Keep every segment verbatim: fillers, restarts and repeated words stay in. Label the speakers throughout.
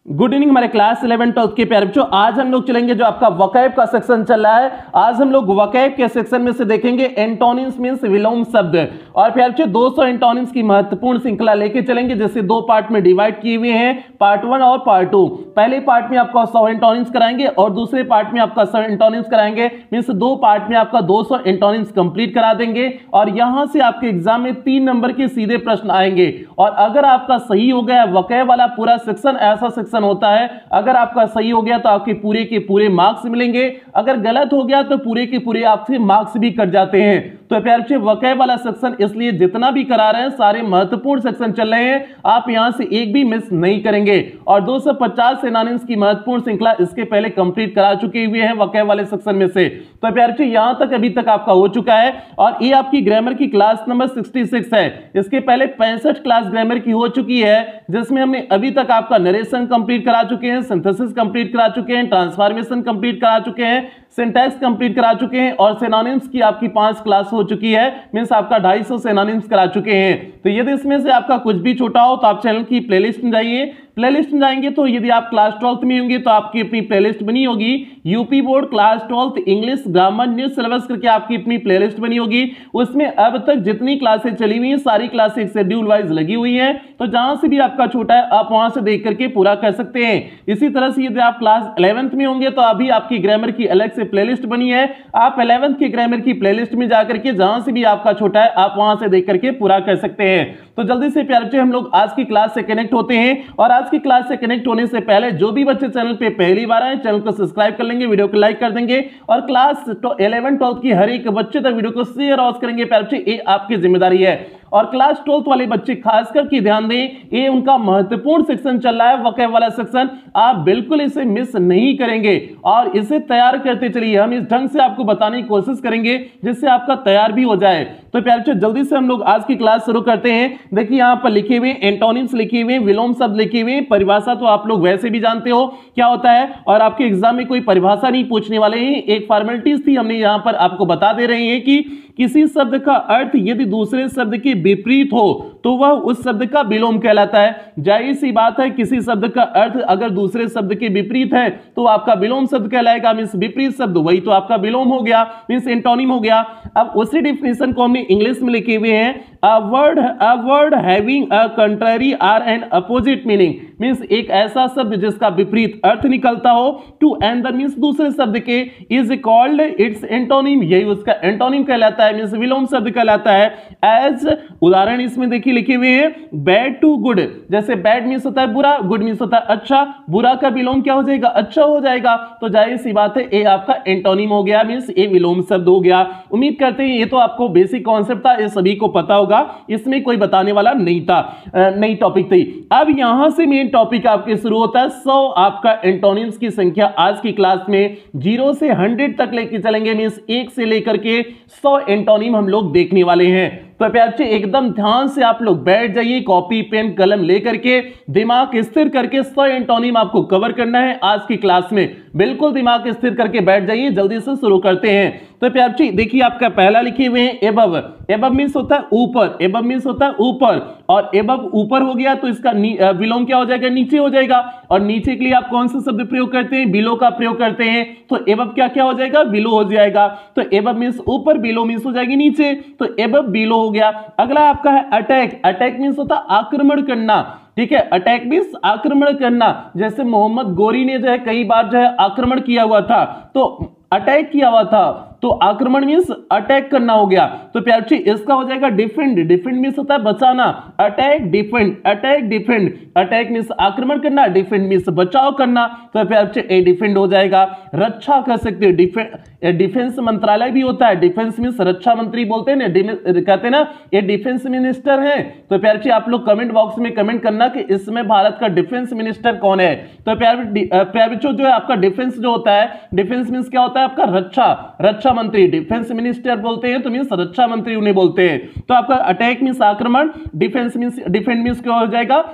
Speaker 1: Good evening हमारे class eleven twelfth के प्यारे बच्चों। आज हम लोग चलेंगे जो आपका वोकैब का सेक्शन चल रहा है। आज हम लोग वोकैब के सेक्शन में से देखेंगे एंटोनिम्स मींस विलोम शब्द। और प्यारे बच्चों दो सौ एंटोनिम्स की महत्वपूर्ण श्रृंखला लेके चलेंगे, जैसे दो पार्ट में डिवाइड किए हुए हैं, पार्ट वन और पार्ट टू। पहले पार्ट में आपका सौ एंटोनिम्स कराएंगे और दूसरे पार्ट में आपका सौ एंटोनिम्स कराएंगे। मींस दो पार्ट में आपका दो सौ एंटोनिम्स कंप्लीट करा देंगे और यहां से आपके एग्जाम में तीन नंबर के सीधे प्रश्न आएंगे। और अगर आपका सही हो गया वोकैब वाला पूरा सेक्शन, ऐसा सेक्शन होता है, अगर आपका सही हो गया तो आपके पूरे के पूरे मार्क्स मिलेंगे, अगर गलत हो गया तो पूरे के पूरे आपसे मार्क्स भी कट जाते हैं। तो प्यारे बच्चों वोकैब वाला सेक्शन इसलिए जितना भी करा रहे हैं सारे महत्वपूर्ण सेक्शन चल रहे हैं, आप यहां से एक भी मिस नहीं करेंगे। और दो सौ पचास सिनोनिम्स की महत्वपूर्ण श्रृंखला इसके पहले कंप्लीट करा चुके हुए हैं वोकैब वाले सेक्शन में से। तो प्यारे बच्चों यहां तक अभी तक आपका हो चुका है और ये आपकी ग्रामर की क्लास नंबर छियासठ है। इसके पहले पैंसठ क्लास ग्रामर की हो चुकी है, जिसमें हमने अभी तक आपका नरेशन कंप्लीट करा चुके हैं, सिंथेसिस कंप्लीट करा चुके हैं, ट्रांसफॉर्मेशन कंप्लीट करा चुके हैं, सिंटैक्स कंप्लीट करा चुके हैं और सिनोनिम्स की आपकी पांच क्लास हो चुकी है। मींस आपका ढाई सौ सिनोनिम्स करा चुके हैं। तो यदि इसमें से आपका कुछ भी छूटा हो तो आप चैनल की प्लेलिस्ट में जाइए। प्लेलिस्ट में जाएंगे तो यदि आप क्लास ट्वेल्थ में होंगे तो आपकी अपनी प्लेलिस्ट बनी होगी, UP board class twelfth English grammar new syllabus करके आपकी अपनी प्लेलिस्ट बनी होगी। उसमें अब तक जितनी क्लासेस चली हुई हैं सारी क्लासेस शेड्यूल वाइज लगी हुई हैं, तो जहां से भी आपका छूटा है आप वहां से देख करके पूरा कर सकते हैं। इसी तरह से यदि आप क्लास इलेवेंथ में होंगे तो अभी आपकी ग्रामर की अलग से प्लेलिस्ट बनी है, आप इलेवेंथ की ग्रामर की प्लेलिस्ट में जाकर के जहां से भी आपका छूटा है आप वहां से देख करके पूरा कर सकते हैं। तो जल्दी से प्यारे बच्चे हम लोग आज की क्लास से कनेक्ट होते हैं। और आज की क्लास से कनेक्ट होने से पहले जो भी बच्चे चैनल पे पहली बार आए चैनल को सब्सक्राइब कर लेंगे, वीडियो को लाइक कर देंगे और क्लास इलेवन ट्वेल्थ की हर एक बच्चे तक वीडियो को शेयर और करेंगे। प्यारे बच्चे ये आपकी जिम्मेदारी है। और क्लास ट्वेल्थ वाले बच्चे खासकर के ध्यान दें, ये उनका महत्वपूर्ण सेक्शन चल रहा है वोकैब वाला सेक्शन, आप बिल्कुल इसे मिस नहीं करेंगे और इसे तैयार करते चलिए। हम इस ढंग से आपको बताने की कोशिश करेंगे जिससे आपका तैयार भी हो जाए। तो प्यारे बच्चों जल्दी से हम लोग आज की क्लास शुरू करते हैं। देखिए यहां पर लिखे हुए एंटोनिम्स लिखे हुए, विलोम शब्द लिखे हुए, परिभाषा तो आप लोग वैसे भी जानते हो क्या होता है और आपके एग्जाम में कोई परिभाषा नहीं पूछने वाले हैं, एक फॉर्मेलिटीज थी, हमने यहां पर आपको बता दे रहे हैं कि किसी शब्द का अर्थ यदि दूसरे शब्द के विपरीत हो तो वह उस शब्द का विलोम कहलाता है। जाहिर सी बात है किसी शब्द का अर्थ अगर दूसरे शब्द के विपरीत है तो आपका विलोम शब्द कहलाएगा। मींस विपरीत शब्द वही तो आपका विलोम हो गया, मींस एंटोनिम हो गया। अब उसी डिफिनेशन को हमने इंग्लिश में लिखे हुए हैं, a word a word having a contrary or an opposite meaning. Means एक ऐसा शब्द जिसका विपरीत अर्थ निकलता हो, टू एंदर मींस दूसरे शब्द के, इज कॉल्ड इट्स एंटोनिम, यही उसका एंटोनिम कहलाता है, मींस विलोम शब्द कहलाता है। एज उदाहरण इसमें देखिए लिखे हुए हैं, बैड टू गुड। जैसे बैड मींस होता है बुरा, गुड मींस होता है अच्छा, बुरा का विलोम क्या हो जाएगा, अच्छा हो जाएगा। तो जाहिर सी बात है ये आपका एंटोनिम हो गया, मींस ये विलोम शब्द हो गया। उम्मीद करते हैं ये तो आपको बेसिक कॉन्सेप्ट था, ये सभी को पता होगा, इसमें कोई बताने वाला नहीं था, नई टॉपिक थी। अब यहां से मेन टॉपिक आपके शुरू होता है। सौ आपका एंटोनिम्स की संख्या आज की क्लास में जीरो से हंड्रेड तक लेके चलेंगे, मींस एक से लेकर के सौ एंटोनिम हम लोग देखने वाले हैं। तो प्यारे एकदम ध्यान से आप लोग बैठ जाइए, कॉपी पेन कलम लेकर के दिमाग स्थिर करके सौ एंटोनिम आपको कवर करना है आज की क्लास में। बिल्कुल दिमाग स्थिर करके बैठ जाइए, जल्दी से शुरू करते हैं। तो प्यारे देखिए आपका पहला लिखे हुए हैं एबव। एबव मींस होता है ऊपर, एबव मींस होता है ऊपर, और एबव ऊपर हो गया तो इसका विलोम क्या हो जाएगा, नीचे हो जाएगा। और नीचे के लिए आप कौन सा शब्द प्रयोग करते हैं, बिलो का प्रयोग करते हैं, तो एबव क्या क्या हो जाएगा, बिलो हो जाएगा। तो एबव मींस ऊपर, बिलो मींस हो जाएगी नीचे, तो एबव बिलो हो गया। अगला आपका है अटैक। अटैक मींस होता है आक्रमण करना, ठीक है, अटैक मींस आक्रमण करना। जैसे मोहम्मद गोरी ने जो है कई बार जो है आक्रमण किया हुआ था, तो अटैक किया हुआ था, तो आक्रमण मींस अटैक करना हो गया। तो प्यारे इसका हो जाएगा डिफेंड। डिफेंड मींस होता है बचाना, attack defend, attack defend. Attack means आक्रमण करना, डिफेंड मींस बचाव करना, तो प्यारे ए डिफेंड हो जाएगा। रक्षा कर सकते हो, डिफेंस डिफेंस मंत्रालय भी होता है, डिफेंस मींस रक्षा मंत्री बोलते हैं ना, कहते हैं ना ये डिफेंस मिनिस्टर है। तो प्यारे आप लोग कमेंट बॉक्स में कमेंट करना कि इसमें भारत का डिफेंस मिनिस्टर कौन है। तो प्यारे प्यारे जो है आपका डिफेंस जो होता है, डिफेंस मींस क्या होता है आपका रक्षा, रक्षा मंत्री। डिफेंस मिनिस्टर बोलते हैं तो मींस रक्षा मंत्री उन्हें बोलते हैं। तो आपका अटैक मींस आक्रमण, डिफेंस मींस डिफेंड मींस क्या हो जाएगा, रक्षा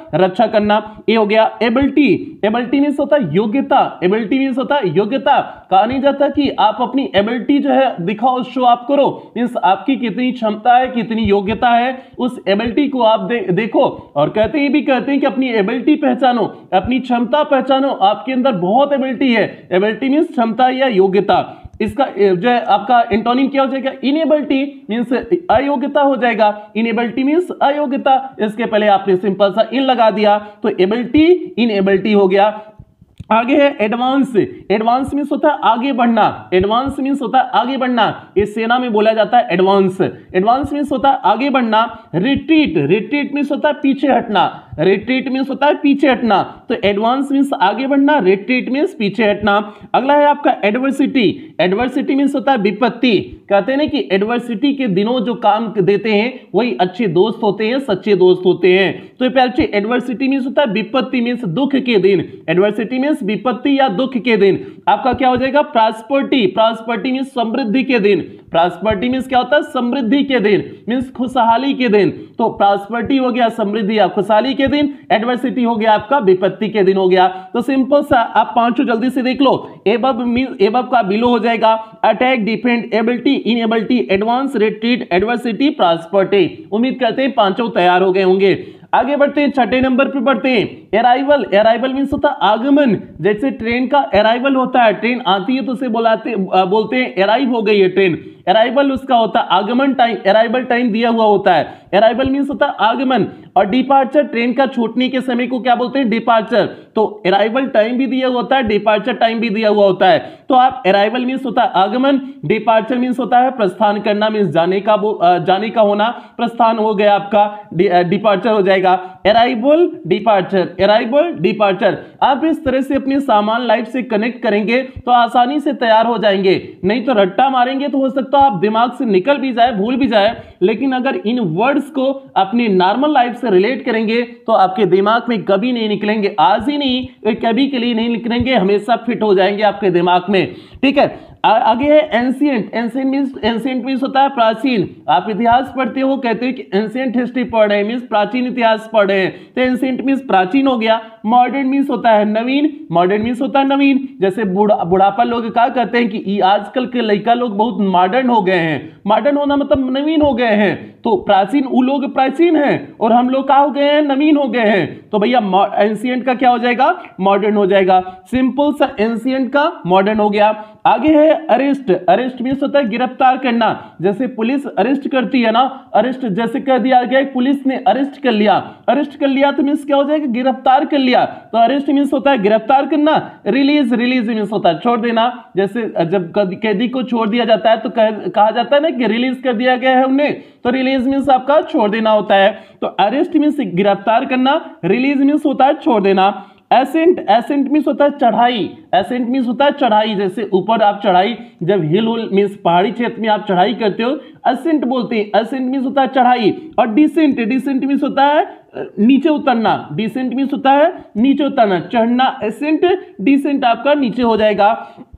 Speaker 1: अच्छा करना, ये हो गया। एबिलिटी, एबिलिटी मींस होता है योग्यता, एबिलिटी मींस होता है योग्यता। कहा नहीं जाता कि आप अपनी एबिलिटी जो है दिखाओ, शो आप करो, मींस आपकी कितनी क्षमता है, कितनी योग्यता है, उस एबिलिटी को आप दे, देखो। और कहते हैं भी कहते हैं कि अपनी एबिलिटी पहचानो, अपनी क्षमता पहचानो, आपके अंदर बहुत एबिलिटी है। एबिलिटी मींस क्षमता या योग्यता। इसका जो है आपका एंटोनिम क्या हो जाएगा? इनएबिलिटी मींस अयोग्यता हो जाएगा। इनएबिलिटी मींस अयोग्यता। इसके पहले आपने सिंपल सा इन लगा दिया तो एबिलिटी इनएबिलिटी हो गया। आगे है एडवांस। एडवांस मींस होता है आगे बढ़ना, एडवांस मींस होता है आगे बढ़ना, इस सेना में बोला जाता है एडवांस। एडवांस मींस होता है आगे बढ़ना। रिट्रीट, रिट्रीट मींस होता है पीछे हटना, रिट्रीट मींस होता है पीछे हटना। तो एडवांस मींस आगे बढ़ना, रिट्रीट मींस पीछे हटना। अगला है आपका एडवर्सिटी। एडवर्सिटी मींस होता है विपत्ति। कहते हैं ना कि एडवर्सिटी के दिनों जो काम देते हैं वही अच्छे दोस्त होते हैं, सच्चे दोस्त होते हैं। तो प्यारे एडवर्सिटी मींस होता है विपत्ति मींस दुख के दिन। एडवर्सिटी मींस विपत्ति या दुख के दिन। आपका क्या हो जाएगा? प्रॉस्पर्टी। प्रॉस्पर्टी मींस समृद्धि के दिन। प्रॉस्पर्टी मींस क्या होता है? समृद्धि के दिन मींस खुशहाली के दिन। तो प्रॉस्पर्टी हो गया समृद्धि या खुशहाली के दिन, एडवर्सिटी हो गया आपका विपत्ति के दिन हो गया। तो सिंपल सा आप पांचों जल्दी से देख लो। एबव मींस एबव का बिलो हो जाएगा। Attack, defend, ability, inability, advance, retreat, adversity, prosperity. उम्मीद करते हैं पांचों तैयार हो गए होंगे। आगे बढ़ते हैं, छठे नंबर पे बढ़ते हैं। अराइवल। अराइवल मींस होता है आगमन। जैसे ट्रेन का अराइवल होता है, ट्रेन आती है तो उसे बुलाते बोलते हैं अराइव हो गई है ट्रेन। अराइवल उसका होता है आगमन टाइम, अराइवल टाइम दिया हुआ होता है। अराइवल मींस होता है आगमन। और डिपार्चर, ट्रेन का छूटने के समय को क्या बोलते हैं? डिपार्चर। तो अराइवल टाइम भी दिया हुआ होता है, डिपार्चर टाइम भी दिया हुआ होता है। तो आप अराइवल मींस होता है आगमन, डिपार्चर मींस होता है प्रस्थान करना, मींस जाने का जाने का होना, प्रस्थान हो गया आपका, डिपार्चर हो जाएगा। Arrival, departure, arrival, departure. आप इस तरह से अपने सामान लाइफ से कनेक्ट करेंगे तो आसानी से तैयार हो जाएंगे। नहीं तो रट्टा मारेंगे तो हो सकता है आप दिमाग से निकल भी जाए, भूल भी जाए। लेकिन अगर इन वर्ड्स को अपनी नॉर्मल लाइफ से रिलेट करेंगे तो आपके दिमाग में कभी नहीं निकलेंगे, आज ही नहीं कभी के लिए नहीं निकलेंगे, हमेशा फिट हो जाएंगे आपके दिमाग में। ठीक है, आगे है ancient. Ancient means ancient means होता है प्राचीन। आप इतिहास पढ़ते हो, कहते हो कि एंशिएंट हिस्ट्री पढ़ रहे हैं मींस प्राचीन इतिहास पढ़ रहे हैं, तो एंशिएंट मींस प्राचीन हो गया। मॉडर्न मींस होता है नवीन, मॉडर्न मींस होता है नवीन। जैसे बुढ़ा बुढ़ापा लोग क्या कहते हैं कि आजकल के लड़का लोग बहुत मॉडर्न हो गए हैं। मॉडर्न होना मतलब नवीन हो गए हैं। तो प्राचीन वो लोग प्राचीन हैं और हम लोग क्या हो गए हैं? नवीन हो गए हैं। तो भैया एंशिएंट का क्या हो जाएगा? मॉडर्न हो जाएगा। सिंपल सा एंशिएंट का मॉडर्न हो गया। आगे है अरेस्ट। अरेस्ट मींस होता है गिरफ्तार करना। जैसे पुलिस अरेस्ट करती है ना, अरेस्ट जैसे कह दिया गया पुलिस ने अरेस्ट कर लिया, अरेस्ट कर लिया तो मींस क्या हो जाएगा? गिरफ्तार कर लिया। तो अरेस्ट मींस होता है गिरफ्तार करना। रिलीज, रिलीज मींस होता है छोड़ देना। जैसे जब कैदी को छोड़ दिया जाता है तो कहा जाता है ना कि रिलीज कर दिया गया है उन्हें, तो रिलीज मींस आपका छोड़ देना होता है। तो अरेस्ट मींस गिरफ्तार करना, रिलीज मींस होता है छोड़ देना। एसेंट, एसेंट मींस होता है चढ़ाई। एसेंट मींस होता है चढ़ाई। जैसे ऊपर आप चढ़ाई, जब हिल हुल मींस पहाड़ी क्षेत्र में आप चढ़ाई करते हो, असेंट बोलते हैं। असेंट मींस होता है चढ़ाई। और डिसेंट, डिसेंट मींस होता है नीचे उतरना। डिसेंट मींस होता है नीचे उतरना। चढ़ना एसेंट, डिसेंट आपका नीचे हो जाएगा।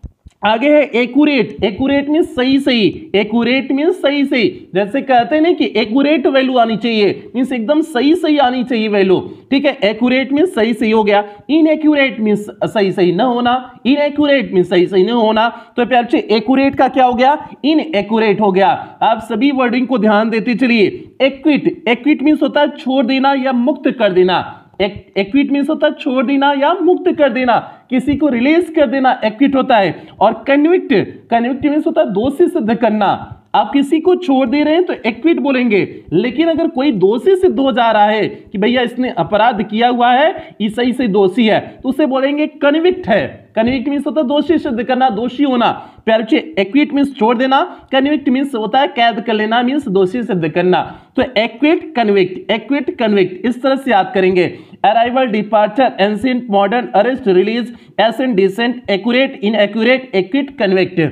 Speaker 1: आगे है एक्यूरेट। एक्यूरेट मींस सही सही। एक्यूरेट मींस सही सही। जैसे कहते हैं ना कि एक्यूरेट वैल्यू आनी चाहिए, मींस एकदम सही सही आनी चाहिए वैल्यू। ठीक है, एक्यूरेट मींस सही सही हो गया। इनएक्यूरेट मींस सही सही न होना। इनएक्यूरेट मींस सही सही न होना। तो प्यारे एक्यूरेट का क्या हो गया? इनएक्यूरेट हो गया। आप सभी वर्डिंग को ध्यान देते चलिए। एक्विट, एक्विट मींस होता है छोड़ देना या मुक्त कर देना। एक्विट मींस होता है छोड़ देना या मुक्त कर देना, किसी को रिलीज कर देना एक्विट होता है। और कन्विक्ट, कन्विक्ट मींस होता है दोषी सिद्ध करना। आप किसी को छोड़ दे रहे हैं तो एक्विट बोलेंगे, लेकिन अगर कोई दोषी सिद्ध हो जा रहा है कि भैया इसने अपराध किया हुआ है, ये सही से दोषी है, तो उसे बोलेंगे कन्विक्ट है। कन्विक्ट मींस होता है दोषी सिद्ध करना, दोषी होना। प्यारे एक्विट मींस छोड़ देना, कन्विक्ट मींस होता है कैद कर लेना, मींस दोषी सिद्ध करना। तो एक्विट, कन्विक्ट, एक्विट, कन्विक्ट, इस तरह से याद करेंगे। Arrival, departure, ancient, modern, arrest, release, ascent, descent, accurate, inaccurate, acquit, convict.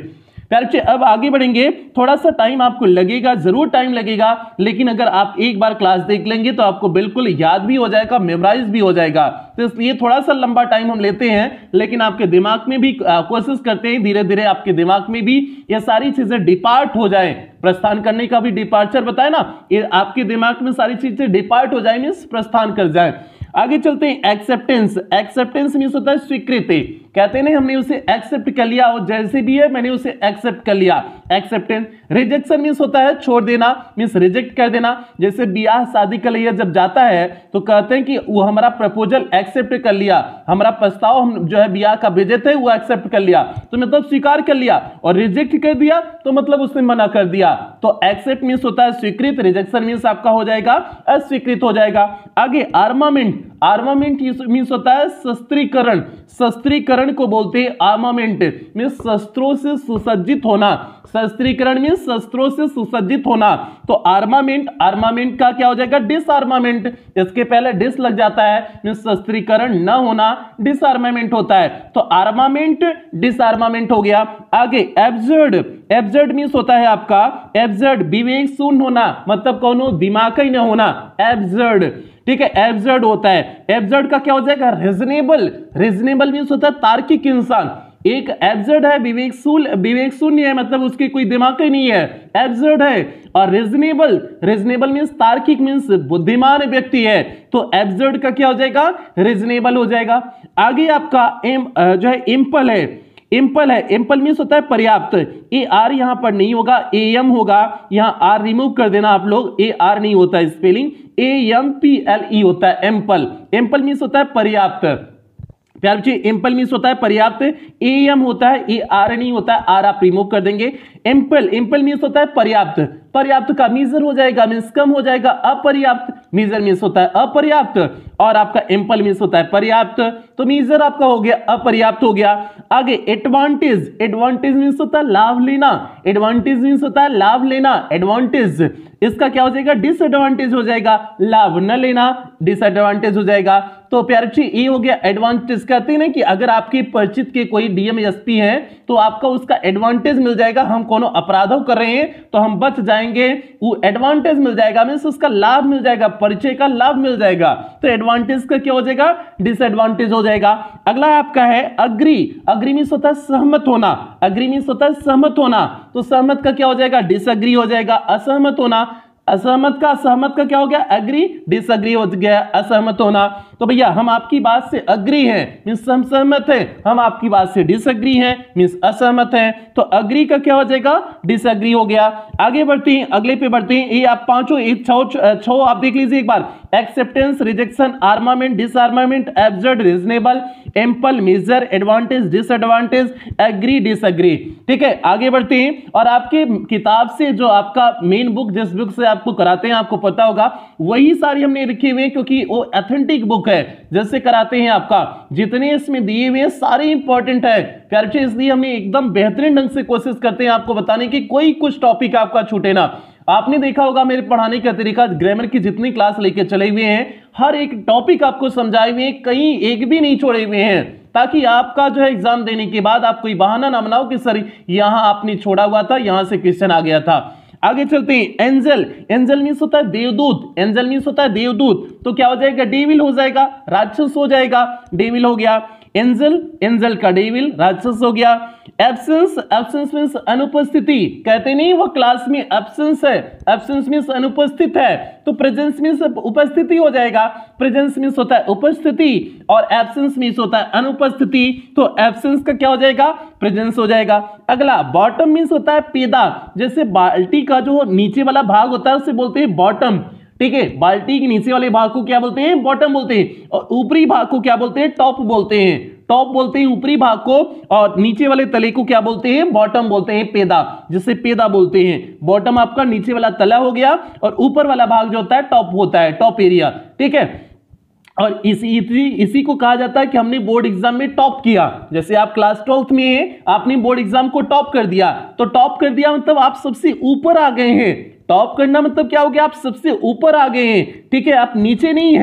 Speaker 1: प्यारे बच्चे अब आगे बढ़ेंगे, थोड़ा सा टाइम आपको लगेगा, जरूर टाइम लगेगा, लेकिन अगर आप एक बार क्लास देख लेंगे तो आपको बिल्कुल याद भी हो जाएगा, मेमोराइज भी हो जाएगा। तो इसलिए थोड़ा सा लंबा टाइम हम लेते हैं, लेकिन आपके दिमाग में भी कोशिश करते हैं धीरे धीरे आपके दिमाग में भी ये सारी चीजें डिपार्ट हो जाए। प्रस्थान करने का भी डिपार्चर बताया ना, ये आपके दिमाग में सारी चीजें डिपार्ट हो जाए, मींस प्रस्थान कर जाए। आगे चलते हैं, एक्सेप्टेंस। एक्सेप्टेंस मींस होता है स्वीकृति। कहते हैं हमने उसे एक्सेप्ट कर लिया, और जैसे भी है मैंने उसे एक्सेप्ट कर लिया, एक्सेप्टेंस। रिजेक्शन मींस होता है छोड़ देना, मींस रिजेक्ट कर देना। जैसे ब्याह शादी का लिए जब जाता है तो कहते हैं कि वो हमारा प्रपोजल एक्सेप्ट कर लिया, हमारा प्रस्ताव हम जो है ब्याह का भेजे थे वो एक्सेप्ट कर लिया, तो मतलब स्वीकार कर लिया। और रिजेक्ट कर दिया तो मतलब उसने मना कर दिया। तो एक्सेप्ट मींस होता है स्वीकृत, रिजेक्शन मींस आपका हो जाएगा अस्वीकृत हो जाएगा। आगे आर्मामेंट। आर्मामेंट मींस होता है शस्त्रीकरण। शस्त्रीकरण को बोलते हैं आर्मामेंट, मींस शस्त्रों से सुसज्जित होना। शस्त्रीकरण मींस शस्त्रों से सुसज्जित होना। तो आर्मामेंट, आर्मामेंट का क्या हो जाएगा डिसआर्मामेंट। इसके पहले डिस लग जाता है, मींस शस्त्रीकरण न होना डिसआर्मामेंट होता है। तो आर्मामेंट डिसआर्मामेंट हो गया। आगे एब्सर्ड। एब्सर्ड मींस होता है आपका एब्सर्ड विवेक शून्य होना, मतलब कोनो दिमाग ही न होना, एब्सर्ड। ठीक है, एब्सर्ड होता है। एब्सर्ड का क्या हो जाएगा रीजनेबल। रीजनेबल मींस होता है तार्किक इंसान। एक एब्सर्ड है विवेक शून्य, विवेक शून्य है मतलब उसकी कोई दिमाग ही नहीं है, एब्सर्ड है। और रीजनेबल, रीजनेबल मींस तार्किक, मींस बुद्धिमान व्यक्ति है। तो एब्सर्ड का क्या हो जाएगा रीजनेबल हो जाएगा। आगे आपका एम जो है इम्पल है। इम्पल है, इम्पल मींस होता है पर्याप्त। ए आर यहां पर नहीं होगा, ए एम होगा, यहां आर रिमूव कर देना आप लोग, ए आर नहीं होता है spelling, A M P L E होता है एम्पल। एम्पल मींस होता है पर्याप्त। प्यार बच्चे एम्पल मींस होता है पर्याप्त, ए एम होता है, ए आर नहीं होता है, आर आप रिमूव कर देंगे। एम्पल, एम्पल मींस होता है पर्याप्त। पर्याप्त का मीजर हो जाएगा, मींस कम हो जाएगा, अपर्याप्त। मीजर मींस होता है अपर्याप्त, और आपका एम्पल मींस होता है पर्याप्त। तो मीजर आपका हो गया अपर्याप्त हो गया। आगे एडवांटेज। एडवांटेज मींस होता है लाभ लेना। एडवांटेज मींस होता है लाभ लेना, एडवांटेज। इसका क्या हो जाएगा डिसएडवांटेज हो जाएगा, लाभ न लेना डिसएडवांटेज हो जाएगा। तो प्यारे बच्चे ये हो गया एडवांटेज। कहते हैं ना कि अगर आपके परिचित के कोई डीएम एसपी हैं तो आपका उसका एडवांटेज मिल जाएगा। हम कोनो अपराधों कर रहे हैं तो हम बच जाएंगे, वो एडवांटेज मिल जाएगा, मींस उसका लाभ मिल जाएगा, परिचय का लाभ मिल जाएगा। तो एडवांटेज का क्या हो जाएगा डिसएडवांटेज हो जाएगा। अगला आपका है अग्री। अग्री मींस होता है सहमत होना। अग्री मींस होता है सहमत होना। तो सहमत का क्या हो जाएगा डिसएग्री हो जाएगा, असहमत होना। असहमत का असहमत का क्या हो गया एग्री, डिसएग्री हो गया असहमत होना। तो भैया हम आपकी बात से अग्री हैं मींस हम सहमत हैं, हम आपकी बात से डिसएग्री हैं मींस असहमत हैं। तो अग्री का क्या हो जाएगा डिसएग्री हो गया। आगे बढ़ते हैं, अगले पे बढ़ते हैं। ये आप पांचों एक छह छह आप देख लीजिए एक बार, acceptance, rejection, armament, disarmament, absurd, reasonable, ample, major, advantage, disadvantage, agree, disagree. ठीक है, आगे बढ़ते हैं। और आपके किताब से जो आपका मेन बुक, जिस बुक से आपको कराते हैं आपको पता होगा, वही सारी हमने लिखी हुई है क्योंकि वो ऑथेंटिक बुक है जैसे कराते हैं। आपका जितने इसमें दिए हुए हैं सारे इंपॉर्टेंट है प्यारे बच्चे, इसलिए हमने एकदम बेहतरीन ढंग से कोशिश करते हैं आपको बताने की कोई कुछ टॉपिक आपका छूटे ना। आपने देखा होगा मेरे पढ़ाने का तरीका, ग्रामर की जितनी क्लास लेके चले हुए हैं हर एक टॉपिक आपको समझाए हुए हैं, कहीं एक भी नहीं छोड़े हुए हैं, ताकि आपका जो है एग्जाम देने के बाद आप कोई बहाना ना बनाओ कि सर यहां आपने छोड़ा हुआ था, यहां से क्वेश्चन आ गया था। आगे चलते हैं, एंजल। एंजल मींस होता है देवदूत। एंजल मींस होता है देवदूत। तो क्या हो जाएगा डेविल हो जाएगा, राक्षस हो जाएगा, डेविल हो गया। एंजल, एंजल का डेविल, राक्षस हो गया। एब्सेंस, एब्सेंस मींस अनुपस्थिति। कहते नहीं वो क्लास में एब्सेंस है, एब्सेंस मींस अनुपस्थित है। तो प्रेजेंस मींस उपस्थिति हो जाएगा, प्रेजेंस मींस होता है उपस्थिति, और एब्सेंस मींस होता है अनुपस्थिति। तो एब्सेंस का क्या हो जाएगा प्रेजेंस हो जाएगा। अगला बॉटम मींस होता है पेदा। जैसे बाल्टी का जो नीचे वाला भाग होता है उसे बोलते हैं बॉटम। ठीक है, बाल्टी के नीचे वाले भाग को क्या बोलते हैं बॉटम बोलते हैं, और ऊपरी भाग को क्या बोलते हैं टॉप बोलते हैं। टॉप बोलते हैं ऊपरी भाग को, और नीचे वाले तले को क्या बोलते हैं बॉटम बोलते हैं, पेदा, जिसे पेदा बोलते हैं। बॉटम आपका नीचे वाला तला हो गया, और ऊपर वाला भाग जो होता है टॉप होता है, टॉप एरिया। ठीक है, और इसी इसी इसी को कहा जाता है कि हमने बोर्ड एग्जाम में टॉप किया। जैसे आप क्लास ट्वेल्थ में हैं, आपने बोर्ड एग्जाम को टॉप कर दिया, तो टॉप कर दिया मतलब आप सबसे ऊपर आ गए हैं। टॉप करना मतलब क्या हो गया आप सबसे ऊपर आ गए हैं। ठीक है, आप नीचे नहीं हैं,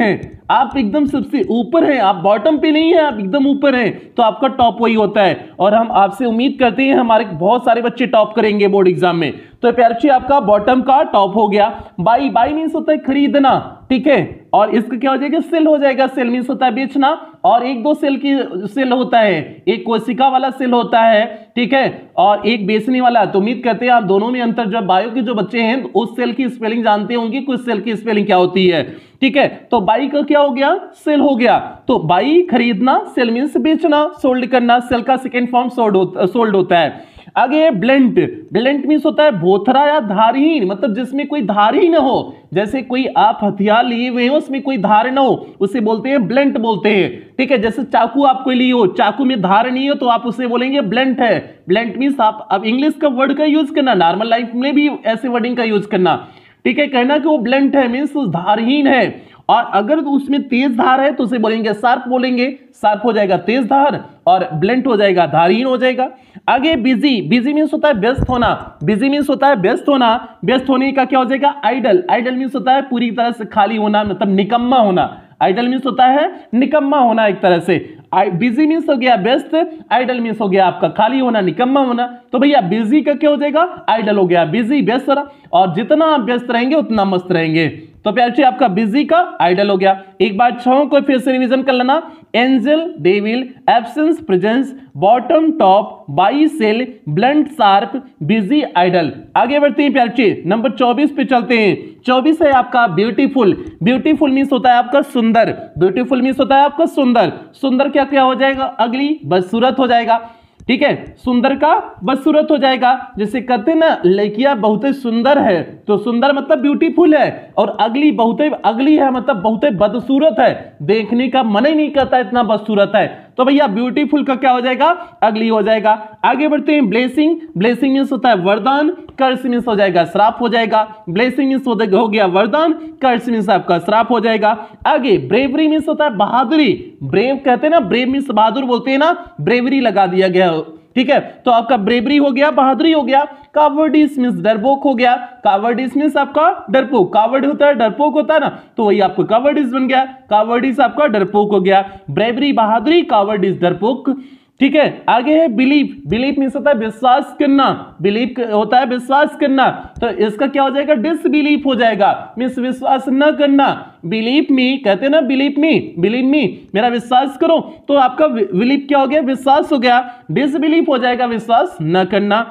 Speaker 1: आप एकदम सबसे ऊपर हैं, आप बॉटम पे नहीं है, आप एकदम ऊपर हैं, तो आपका टॉप वही होता है। और हम आपसे उम्मीद करते हैं हमारे बहुत सारे बच्चे टॉप करेंगे बोर्ड एग्जाम में। तो प्यारे बच्चे आपका बॉटम का टॉप हो गया। बाई, बाई मीन्स होता है खरीदना, ठीक है, और इसका क्या हो जाएगा, सेल हो जाएगा। सेल मीन्स होता है बेचना, और एक दो सेल की सेल होता है, एक कोशिका वाला सेल होता है, ठीक है, और एक बेचने वाला। तो उम्मीद करते हैं आप दोनों में अंतर, जो बायो के जो बच्चे हैं उस सेल की स्पेलिंग जानते होंगे, कुछ सेल की स्पेलिंग क्या होती है, ठीक है। तो बाई का क्या हो गया, सेल हो गया। तो बाई खरीदना, सेल मीन्स बेचना, सोल्ड करना, सेल का सेकेंड फॉर्म सोल्ड होता है। आगे ब्लंट, ब्लंट मीन्स होता है भोथरा या धारहीन, मतलब जिसमें कोई धार ही ना हो, जैसे कोई आप हथियार लिए हुए हो उसमें कोई धार ना हो, उसे बोलते हैं ब्लंट बोलते हैं, ठीक है। जैसे चाकू आप कोई लिए हो, चाकू में धार नहीं हो तो आप उसे बोलेंगे ब्लंट है। ब्लंट मीन्स आप अब इंग्लिश का वर्ड का यूज करना, नॉर्मल लाइफ में भी ऐसे वर्डिंग का यूज करना, ठीक है। कहना कि वो ब्लंट है मीन्स धारहीन है, और अगर उसमें तेज धार है तो उसे बोलेंगे शार्प, बोलेंगे शार्प हो जाएगा तेज धार, और ब्लंट हो जाएगा धारहीन हो जाएगा। आगे बिजी, बिजी मीन्स होता है व्यस्त होना, बिजी मीन्स होता है व्यस्त होना, व्यस्त होने का क्या हो जाएगा, आइडल, आइडल मीन्स होता है पूरी तरह से खाली होना, मतलब निकम्मा होना। आइडल मीन्स होता है निकम्मा होना एक तरह से। बिजी मीन्स हो गया व्यस्त, आइडल मीन्स हो गया आपका खाली होना, निकम्मा होना। तो भैया बिजी का क्या हो जाएगा, आइडल हो गया, बिजी व्यस्त रहा, और जितना आप व्यस्त रहेंगे उतना मस्त रहेंगे। तो प्यारे आपका बिजी का आइडल हो गया। एक बार छह को फिर से रिवीजन कर लेना, angel, devil, absence, presence, bottom, top, buy, sell, blunt, sharp, busy, idle. आगे बढ़ते हैं प्यारे, नंबर चौबीस पे चलते हैं। चौबीस है आपका ब्यूटीफुल, ब्यूटीफुल मीन्स होता है आपका सुंदर, ब्यूटीफुल मीन्स होता है आपका सुंदर। सुंदर क्या क्या हो जाएगा, अगली बदसूरत हो जाएगा, ठीक है, सुंदर का बदसूरत हो जाएगा। जैसे कहते हैं ना लड़कियां बहुत सुंदर है, तो सुंदर मतलब ब्यूटीफुल है, और अगली बहुत अगली है मतलब बहुत बदसूरत है, देखने का मन ही नहीं करता इतना बदसूरत है। तो भैया ब्यूटीफुल का क्या हो जाएगा, अगली हो जाएगा। आगे बढ़ते हैं, ब्लेसिंग, ब्लेसिंग मीन्स होता है वरदान, कर्स मीन्स हो जाएगा श्राप हो जाएगा। ब्लेसिंग मीन्स हो गया वरदान, कर्स मीन्स आपका श्राप हो जाएगा। आगे ब्रेवरी मीन्स होता है बहादुरी, ब्रेव कहते हैं ना, ब्रेव मीन्स बहादुर बोलते हैं ना, ब्रेवरी लगा दिया गया, ठीक है। तो आपका ब्रेवरी हो गया, बहादुरी हो गया। कावर्डिस मीन्स डरपोक हो गया, कावर्डिस मीन्स आपका डरपोक, कावर्ड होता है डरपोक होता है ना, तो वही आपको कावर्डिस बन गया, कावर्डिस आपका डरपोक हो गया। ब्रेवरी बहादुरी, कावर्डिस डरपोक, ठीक है। आगे है बिलीफ, बिलीफ मीन्स होता है विश्वास करना, बिलीफ होता है विश्वास करना, तो इसका क्या हो जाएगा, डिसबिलीफ हो जाएगा, मीन्स विश्वास न करना। बिलीव मी कहते हैं ना, बिलीव मी, बिलीव मी मेरा विश्वास करो, तो आपका बिलीफ क्या हो गया, विश्वास हो गया। डिसबिलीफ हो जाएगा विश्वास न करना।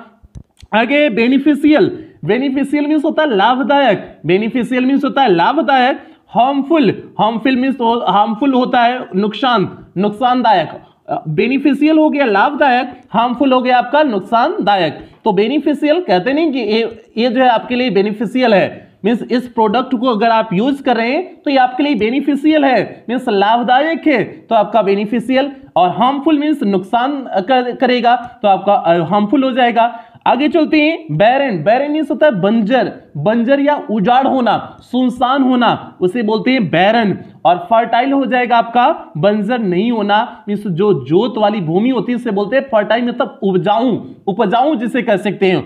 Speaker 1: आगे बेनिफिशियल, बेनिफिशियल मीन्स होता है लाभदायक, बेनिफिशियल मीन्स होता है लाभदायक। हार्मफुल, हार्मफुल मीन्स हार्मफुल होता है नुकसान, नुकसानदायक। बेनिफिशियल हो गया लाभदायक, हार्मफुल हो गया आपका नुकसानदायक। तो बेनिफिशियल कहते नहीं कि ये ये जो है आपके लिए बेनिफिशियल है, मीन्स इस प्रोडक्ट को अगर आप यूज कर रहे हैं तो ये आपके लिए बेनिफिशियल है, मीन्स लाभदायक है, तो आपका बेनिफिशियल। और हार्मफुल मीन्स नुकसान कर, करेगा, तो आपका हार्मफुल हो जाएगा। आगे चलते हैं, बैरन, बैरन मीन्स होता है बंजर, बंजर या उजाड़ होना, सुनसान होना, उसे बोलते हैं बैरन। और फर्टाइल हो जाएगा आपका बंजर नहीं होना, मीन्स जो जोत वाली भूमि होती है उसे बोलते हैं फर्टाइल, मतलब उपजाऊ, उपजाऊ जिसे कह सकते हैं।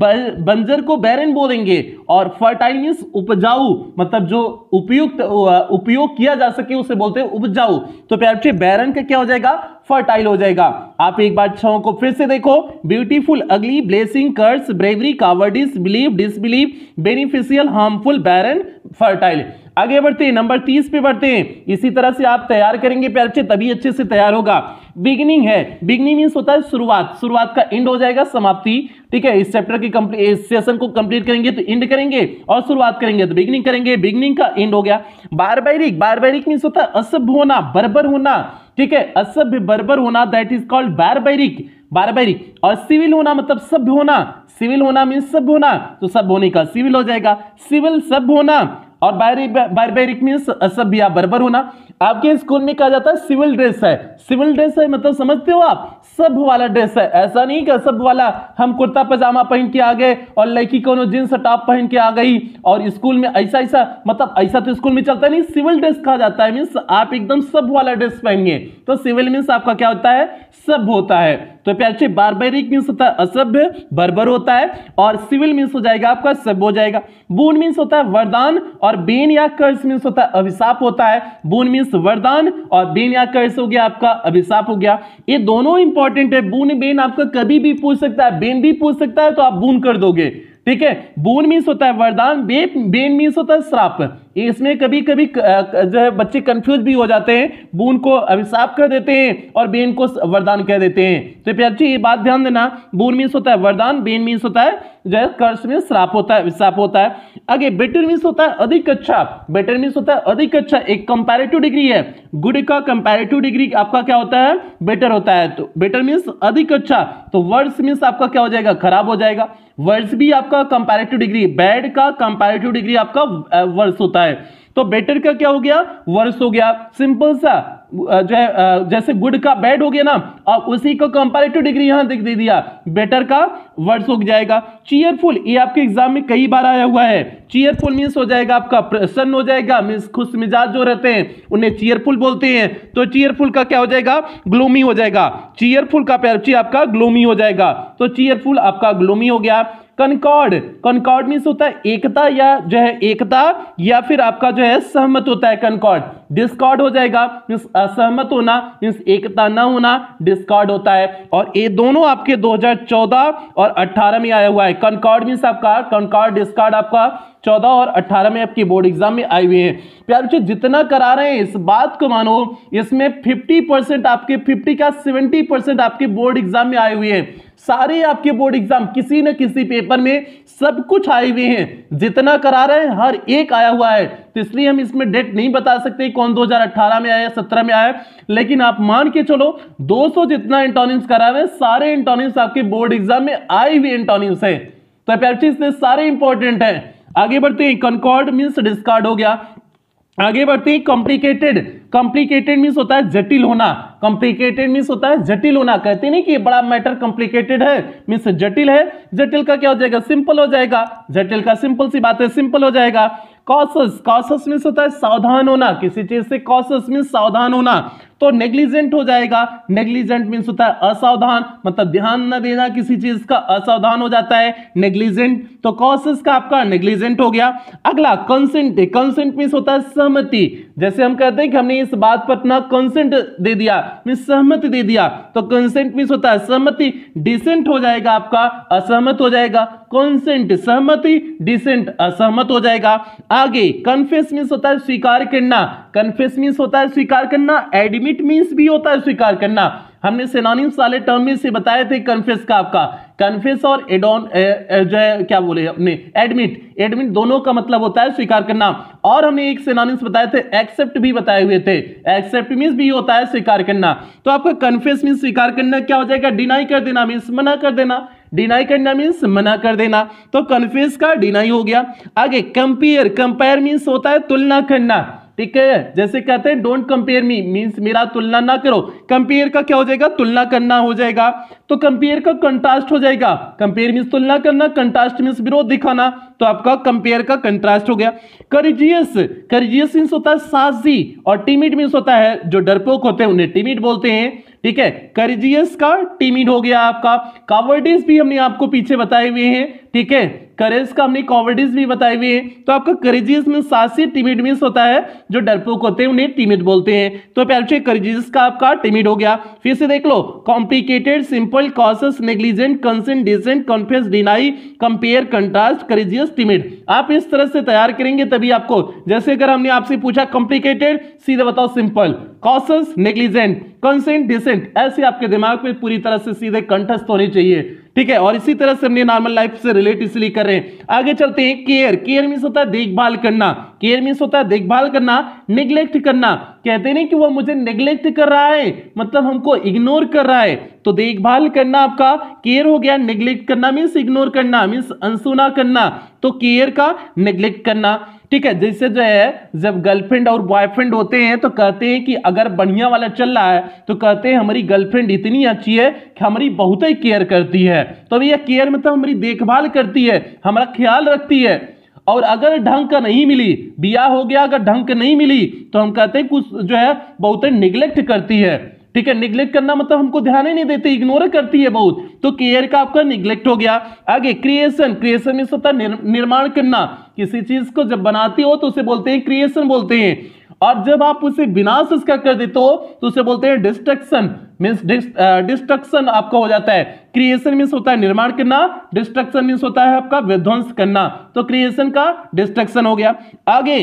Speaker 1: बंजर को बैरन बोलेंगे, और फर्टाइल मीन्स उपजाऊ, मतलब जो उपयुक्त उपयोग किया जा सके उसे बोलते हैं उपजाऊ। तो प्यारे बैरन का क्या हो जाएगा, फर्टाइल हो जाएगा। आप एक बार छह को फिर से देखो, beautiful, ugly, blessing, curse, bravery, cowardice, believe, disbelieve, beneficial, harmful, barren, fertile. आगे बढ़ते हैं, नंबर तीस पे बढ़ते हैं। इसी तरह से आप तैयार करेंगे प्यारे बच्चे, तभी अच्छे से तैयार होगा। बिगिनिंग है, बिगिनिंग मीन्स होता है शुरुआत, शुरुआत का एंड हो जाएगा समाप्ति, ठीक है। इस चैप्टर की कंप्लीट, इस सेशन को कंप्लीट करेंगे तो एंड करेंगे, और शुरुआत करेंगे तो बिगिनिंग करेंगे, बिगिनिंग का एंड हो गया। बारबैरिक, बारबैरिक मीन्स होता है असभ्य होना, बर्बर होना, ठीक है, असभ्य बर्बर होना, that is called barbaric, barbaric. और सिविल होना मतलब सभ्य होना, सिविल होना मीन्स सभ्य होना, तो सभ्य होने का सिविल हो जाएगा, सिविल सभ्य होना। और बारबैरिक मीन्स असभ्य या बर्बर होना। आपके स्कूल में कहा जाता है सिविल ड्रेस है, सिविल ड्रेस है मतलब समझते हो आप, सभ्य वाला ड्रेस है, ऐसा नहीं कि सभ्य वाला हम कुर्ता पजामा पहन के आ गए और लड़की को जींस टॉप पहन के आ गई और स्कूल में ऐसा ऐसा, मतलब ऐसा तो स्कूल में चलता नहीं। सिविल ड्रेस कहा जाता है मीन्स आप एकदम सभ्य वाला ड्रेस पहनिए, तो सिविल मीन्स आपका क्या होता है, सभ्य होता है। तो प्यारे बच्चे बारबेरिक मीन्स होता है असभ्य, बर्बर होता है, और सिविल मीन्स हो जाएगा आपका सभ्य हो जाएगा। बून मीन्स होता है वरदान, और बेन या कर्स मीन्स होता है अभिशाप होता है। बून मीन्स वरदान और बेन या कर्स हो गया आपका अभिशाप हो गया। ये दोनों इंपॉर्टेंट है। बून बेन आपका कभी भी पूछ सकता है, बेन भी पूछ सकता है तो आप बून कर दोगे, ठीक है। बून मीन्स होता है वरदान, बे बेन मीन्स होता है श्राप। इसमें कभी कभी जो है बच्चे कंफ्यूज भी हो जाते हैं, बून को अभिशाप कर देते हैं और बेन को वरदान कह देते हैं। तो प्यारे बच्चे ये बात ध्यान देना, बून मीन्स होता है वरदान, बेन मीन्स होता है जो है कर्स मीन्स श्राप होता है, अभिशाप होता है। आगे बेटर मीन्स होता है अधिक अच्छा, बेटर मीन्स होता है अधिक अच्छा, एक कंपैरेटिव डिग्री है। गुड का कंपैरेटिव डिग्री आपका क्या होता है, बेटर होता है। तो बेटर मीन्स अधिक अच्छा, तो वर्स मीन्स आपका क्या हो जाएगा, खराब हो जाएगा। वर्स भी आपका कंपैरेटिव डिग्री, बैड का कंपैरेटिव डिग्री आपका वर्स होता है। तो बेटर का क्या हो गया, वर्स हो गया। सिंपल सा जो है जैसे गुड का बैड हो गया ना, और उसी को कंपैरेटिव डिग्री यहां दे दिया, बेटर का वर्स हो जाएगा। चीयरफुल, ये आपके एग्जाम में कई बार आया हुआ है। चीयरफुल मीन्स हो जाएगा आपका प्रसन्न हो जाएगा, मीन्स खुश मिजाज जो रहते हैं उन्हें चीयरफुल बोलते हैं। तो चीयरफुल का क्या हो जाएगा, ग्लूमी हो जाएगा। चीयरफुल का प्यारे आपका ग्लूमी हो जाएगा, तो चीयरफुल आपका ग्लूमी हो गया। कनकॉर्ड, कनकॉर्ड मीन्स होता है एकता या जो है एकता, या फिर आपका जो है सहमत होता है कनकॉर्ड। डिस्कॉर्ड हो जाएगा मीन्स असहमत होना, मीन्स एकता ना होना, डिस्कॉर्ड होता है। और ये दोनों आपके दो हज़ार चौदह और अठारह में आया हुआ है। कनकॉर्ड मीन्स आपका कनकॉर्ड, डिस्कॉर्ड आपका चौदह और अठारह में आपकी बोर्ड एग्जाम में आई हुई है। प्यारे बच्चों जितना करा रहे हैं इस बात को मानो, इसमें पचास परसेंट आपके पचास का सत्तर परसेंट आपके बोर्ड एग्जाम में आए हुए हैं। सारे आपके बोर्ड एग्जाम किसी न किसी पेपर में सब कुछ आए हुए हैं। जितना करा रहे हैं हर एक आया हुआ है, तो इसलिए हम इसमें डेट नहीं बता सकते कौन दो हज़ार अठारह में आया, सत्रह में आया, लेकिन आप मान के चलो दो सौ जितना एंटोनिम्स करा रहे हैं, सारे एंटोनिम्स आपके बोर्ड एग्जाम में आए हुए एंटोनिम्स है। तो प्यारे इसलिए सारे इंपॉर्टेंट है। आगे बढ़ते हैं, कनकॉर्ड मीन्स डिस्कार्ड हो गया। आगे बढ़ते हैं, कॉम्प्लिकेटेड, कॉम्प्लिकेटेड मीन्स होता है जटिल होना। कॉम्प्लिकेटेड मीन्स होता है जटिल होना, कहते नहीं कि बड़ा मैटर कॉम्प्लिकेटेड है मीन्स जटिल है। जटिल का क्या हो जाएगा, सिंपल हो जाएगा। जटिल का सिंपल सी बात है, सिंपल हो जाएगा। कॉशस, कॉशस मीन्स होता है सावधान होना, किसी चीज से कॉशस मीन्स सावधान होना। तो नेग्लिजेंट हो जाएगा, नेग्लिजेंट मीन्स होता है असावधान, मतलब ध्यान न देना किसी चीज का, असावधान हो जाता है नेग्लिजेंट। तो कॉशस का आपका नेग्लिजेंट हो गया। अगला कंसेंट, कंसेंट मीन्स होता है सहमति। जैसे हम कहते हैं कि हमने इस बात पर अपना कंसेंट दे दिया, मीन्स सहमति दे दिया, तो कंसेंट मीन्स होता है सहमति। डिसेंट हो जाएगा आपका असहमत हो जाएगा। कंसेंट सहमति, डिसेंट असहमत हो जाएगा। आगे कन्फेस मीन्स होता है स्वीकार करना, कन्फेस मीन्स होता है स्वीकार करना। एडमिट मीन्स भी होता है स्वीकार करना। हमने सिनोनिम्स वाले टर्म में से बताए थे कन्फेस का, आपका कन्फेस और एडोन जो है क्या बोले अपने एडमिट, एडमिट दोनों का मतलब होता है स्वीकार करना। और हमने एक सिनोनिम्स बताए थे, एक्सेप्ट भी बताए हुए थे। एक्सेप्ट मीन्स भी होता है स्वीकार करना। तो आपका कन्फेस मीन्स स्वीकार करना क्या हो जाएगा, डिनाई कर देना मीन्स मना कर देना, डिनाई करना मीन्स मना कर देना। तो कन्फेस का डिनाई हो गया। आगे कंपेयर, कंपेयर मीन्स होता है तुलना करना, ठीक है। जैसे कहते हैं डोंट कंपेयर मी मीन्स मेरा तुलना ना करो। कंपेयर का क्या हो जाएगा, तुलना करना हो जाएगा। तो कंपेयर का कंट्रास्ट हो जाएगा। कंपेयर मीन्स तुलना करना, कंट्रास्ट मीन्स विरोध दिखाना, तो आपका कंपेयर का कंट्रास्ट हो गया। करेजियस, करेजियस मीन्स होता है साहसी, और टिमिड मीन्स होता है जो डरपोक होते हैं उन्हें टिमिड बोलते हैं, ठीक है। करेजियस का टिमिड हो गया आपका। कावर्डिस भी हमने आपको पीछे बताए हुए हैं, ठीक है। करेज का हमने कॉवर्डिस भी बताए हुए हैं। तो आपका करेजियस मीन्स साहसी, टिमिड मीन्स होता है जो डरपोक होते हैं उन्हें टिमिड बोलते हैं। तो प्यारे करेजियस का आपका टिमिड हो गया। फिर से देख लो, complicated, simple, cautious, negligent, consent, dissent, confess, deny, compare, contrast, courageous, timid. आप इस तरह से तैयार करेंगे तभी आपको, जैसे अगर हमने आपसे पूछा कॉम्प्लिकेटेड, सीधे बताओ simple, cautious, negligent, consent, dissent, ऐसे आपके दिमाग में पूरी तरह से सीधे कंठस्थ होनी चाहिए, ठीक है। और इसी तरह से हमने नॉर्मल लाइफ से रिलेट इसलिए कर रहे हैं। आगे चलते हैं, केयर, केयर मीन्स होता है देखभाल करना, केयर मीन्स होता है देखभाल करना। निग्लेक्ट करना, कहते नहीं कि वो मुझे निग्लेक्ट कर रहा है, मतलब हमको इग्नोर कर रहा है, तो देखभाल करना आपका केयर हो गया। निग्लेक्ट करना मीन्स इग्नोर करना, मीन्स अनसुना करना, तो केयर का निग्लेक्ट करना, ठीक है। जैसे जो है जब गर्लफ्रेंड और बॉयफ्रेंड होते हैं तो कहते हैं कि अगर बढ़िया वाला चल रहा है तो कहते हैं हमारी गर्लफ्रेंड इतनी अच्छी है कि हमारी बहुत ही केयर करती है। तो भैया केयर मतलब हमारी देखभाल करती है, हमारा ख्याल रखती है। और अगर ढंग का नहीं मिली, ब्याह हो गया अगर ढंग का नहीं मिली, तो हम कहते हैं कुछ जो है बहुत ही निग्लेक्ट करती है, ठीक है, निग्लेक्ट करना मतलब हमको ध्यान ही नहीं देते, इग्नोर करती है बहुत, तो केयर का आपका निग्लेक्ट हो गया। आगे क्रिएशन, क्रिएशन मींस होता है निर, निर्माण करना, किसी चीज को जब बनाती हो तो उसे बोलते हैं क्रिएशन बोलते हैं, और जब आप उसे विनाश उसका कर देते हो तो उसे बोलते हैं डिस्ट्रक्शन, मींस डिस्ट्रक्शन आपका हो जाता है। क्रिएशन मींस होता है निर्माण करना, डिस्ट्रक्शन मींस होता है आपका विध्वंस करना, तो क्रिएशन का डिस्ट्रक्शन हो गया। आगे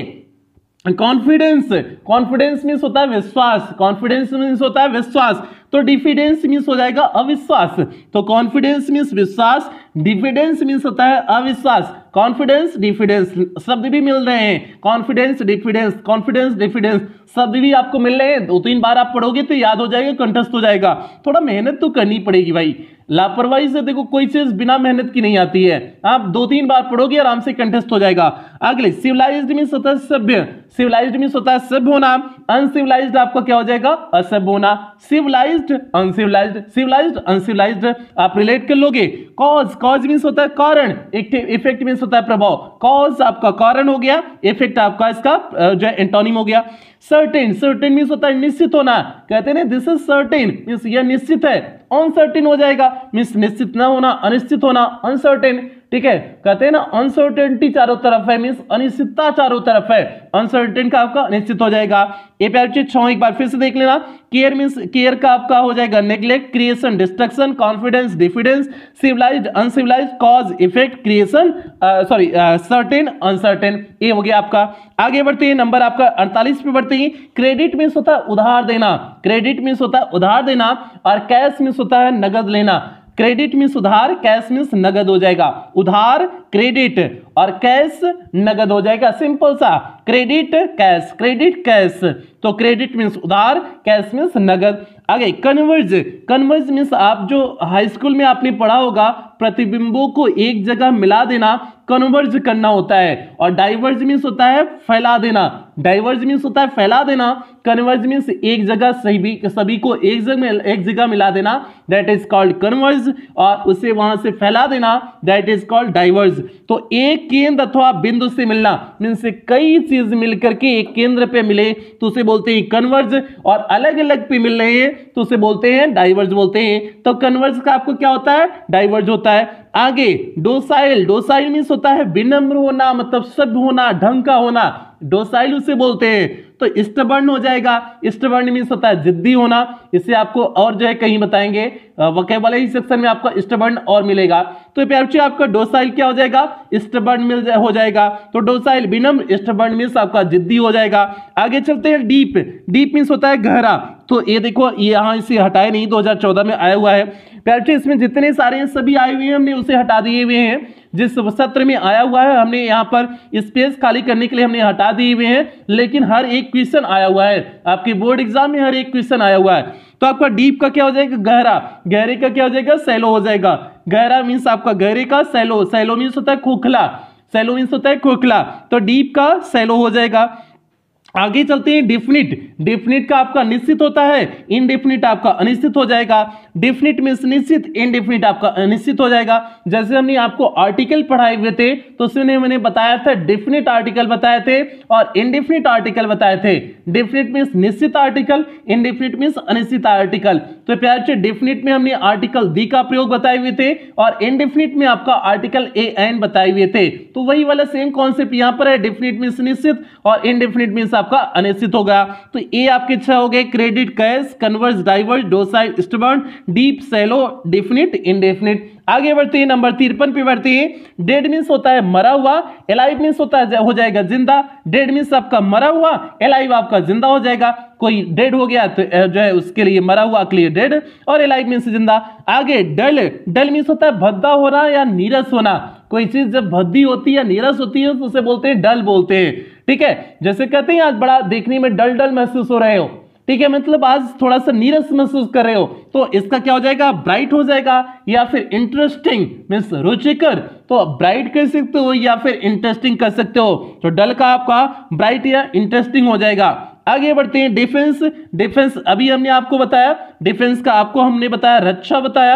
Speaker 1: कॉन्फिडेंस, कॉन्फिडेंस मींस होता है विश्वास, कॉन्फिडेंस मींस होता है विश्वास, तो डिफिडेंस मींस हो जाएगा अविश्वास, तो कॉन्फिडेंस मींस विश्वास, डिफिडेंस मींस होता है अविश्वास, कॉन्फिडेंस डिफिडेंस शब्द भी मिल रहे हैं, कॉन्फिडेंस डिफिडेंस, कॉन्फिडेंस डिफिडेंस शब्द भी आपको मिल रहे हैं, दो तीन बार आप पढ़ोगे तो याद हो जाएगा, कंठस्थ हो जाएगा, थोड़ा मेहनत तो करनी पड़ेगी भाई, लापरवाही से देखो कोई चीज बिना मेहनत की नहीं आती है, आप दो तीन बार पढ़ोगे आराम से कंठस्थ हो जाएगा। अगले सिविलाइज्ड मींस होता है सभ्य, सिविलाइज्ड मींस होता है सभ्य होना, अनसिविलाइज्ड आपका क्या हो जाएगा असभ्य होना, सिविलाइज्ड अनसिविलाइज्ड, सिविलाइज्ड अनसिविलाइज्ड आप रिलेट कर लोगे। कॉज, कॉज मींस होता है कारण, इफेक्ट मींस होता है प्रभाव, कॉज आपका कारण हो गया, इफेक्ट आपका इसका जो है एंटोनिम हो गया। सर्टेन, सर्टेन मींस होता है निश्चित होना, कहते हैं ना दिस इज सर्टेन मींस यह निश्चित है, अनसर्टेन हो जाएगा मींस निश्चित ना होना, अनिश्चित होना, अनसर्टेन, ठीक है, कहते हैं ना अनसर्टेनिटी चारों तरफ है मींस अनिश्चितता चारों तरफ है, अनसर्टेन का आपका अनिश्चित हो जाएगा। ये प्यारे बच्चे छह एक बार फिर से देख लेना, केयर मींस केयर का आपका हो जाएगा neglect, creation destruction, confidence diffidence, civilised uncivilised, cause effect, creation sorry certain uncertain, ये हो गया आपका। आगे बढ़ते हैं, नंबर आपका अड़तालीस पे बढ़ते हैं। क्रेडिट मींस होता है उधार देना, क्रेडिट मींस होता है उधार देना, और कैश मींस होता है नगद लेना, क्रेडिट मींस उधार, कैश मींस नगद हो जाएगा, उधार क्रेडिट और कैश नगद हो जाएगा, सिंपल सा, क्रेडिट कैश, क्रेडिट कैश, तो क्रेडिट मींस उधार, कैश मींस नगद। आगे कन्वर्ज, कन्वर्ज मींस आप जो हाई स्कूल में आपने पढ़ा होगा प्रतिबिंबों को एक जगह मिला देना, कन्वर्ज करना होता है, और डाइवर्ज मींस होता है फैला देना, डाइवर्ज मींस होता है फैला देना, कन्वर्ज मींस एक जगह सभी सभी को एक जगह एक जगह मिला देना, दैट इज कॉल्ड कन्वर्ज, और उसे वहां से फैला देना, दैट इज कॉल्ड डाइवर्ज। तो एक केंद्र अथवा बिंदु से मिलना मींस कई चीज मिलकर के एक केंद्र पे मिले तो उसे बोलते हैं कन्वर्ज, और अलग अलग पे मिल रहे हैं तो उसे बोलते हैं डाइवर्ज बोलते हैं। तो कन्वर्ज का आपको क्या होता है, डाइवर्ज होता है। आगे डोसाइल, डोसाइल मींस होता है विनम्र होना, मतलब सभ्य होना, ढंग का होना, डोसाइल उसे बोलते हैं। तो स्टबर्न हो जाएगा, स्टबर्न मींस होता है जिद्दी होना, इसे आपको और जो है कहीं बताएंगे वोकैबुलरी सेक्शन में आपका स्टबर्न और मिलेगा। तो प्यारे बच्चों आपका डोसाइल क्या हो जाएगा, स्टबर्न मिल जा, हो जाएगा, तो डोसाइल विनम्र, स्टबर्न मींस आपका जिद्दी हो जाएगा। आगे चलते हैं, डीप, डीप मींस होता है गहरा, तो ये देखो ये यहाँ इसे हटाए नहीं, दो हज़ार चौदह में आया हुआ है। प्यारे बच्चों इसमें जितने सारे सभी आए हुए हैं हमने उसे हटा दिए हुए हैं, जिस सत्र में आया हुआ है हमने यहाँ पर स्पेस खाली करने के लिए हमने हटा दिए हुए हैं, लेकिन हर एक क्वेश्चन आया हुआ है, आपके बोर्ड एग्जाम में हर एक क्वेश्चन आया हुआ है। तो आपका डीप का क्या हो जाएगा, गहरा, गहरे का क्या हो जाएगा, सैलो हो जाएगा, गहरा मींस आपका गहरे का, सैलो, सैलो मींस होता है खोखला, सैलो मींस होता है खोखला, तो डीप का सैलो हो जाएगा। आगे चलते हैं, डेफिनिट, डेफिनिट का आपका निश्चित होता है, इनडेफिनिट आपका अनिश्चित हो जाएगा, डेफिनिट मींस निश्चित, इनडेफिनिट आपका अनिश्चित हो जाएगा। जैसे हमने आपको आर्टिकल पढ़ाए हुए थे तो उसमें मैंने बताया था डेफिनिट आर्टिकल बताए थे और इनडेफिनिट आर्टिकल बताए थे। डेफिनिट मींस निश्चित आर्टिकल, इनडेफिनिट मींस अनिश्चित आर्टिकल। तो प्यारे बच्चों डेफिनिट में हमने आर्टिकल दी का प्रयोग बताए हुए थे और इनडेफिनिट में आपका आर्टिकल ए एन बताए हुए थे। तो वही वाला सेम कॉन्सेप्ट यहाँ पर है, डेफिनिट मींस निश्चित और इनडेफिनिट मींस आपका अनिश्चित होगा। तो ये आपके अच्छा हो गए, credit, cash, converge, diverge, docile, stubborn, deep, shallow, definite, indefinite. आगे बढ़ते हैं, नंबर तिरपन पे बढ़ते हैं। डेड मींस होता है मरा हुआ, एलाइव मींस होता है हो जाएगा जिंदा। डेड मींस आपका मरा हुआ, एलाइव आपका जिंदा हो जाएगा। कोई डेड हो गया तो जो है उसके लिए मरा हुआ के लिए डेड, और एलाइव मींस जिंदा। आगे डल, डल मींस होता है भद्दा होना या नीरस होना। कोई चीज जब भद्दी होती है या नीरस होती है तो उसे बोलते हैं डल बोलते हैं, ठीक है। जैसे कहते हैं आज बड़ा देखने में डल डल महसूस हो रहे हो, ठीक है, मतलब आज थोड़ा सा नीरस महसूस कर रहे हो, तो इसका क्या हो जाएगा, ब्राइट हो जाएगा। या फिर इंटरेस्टिंग मींस रुचिकर, तो ब्राइट कह सकते हो या फिर इंटरेस्टिंग कर सकते हो। तो डल का आपका ब्राइट या इंटरेस्टिंग हो जाएगा। आगे बढ़ते हैं, डिफेंस, डिफेंस अभी हमने आपको बताया, डिफेंस का आपको हमने बताया रक्षा बताया,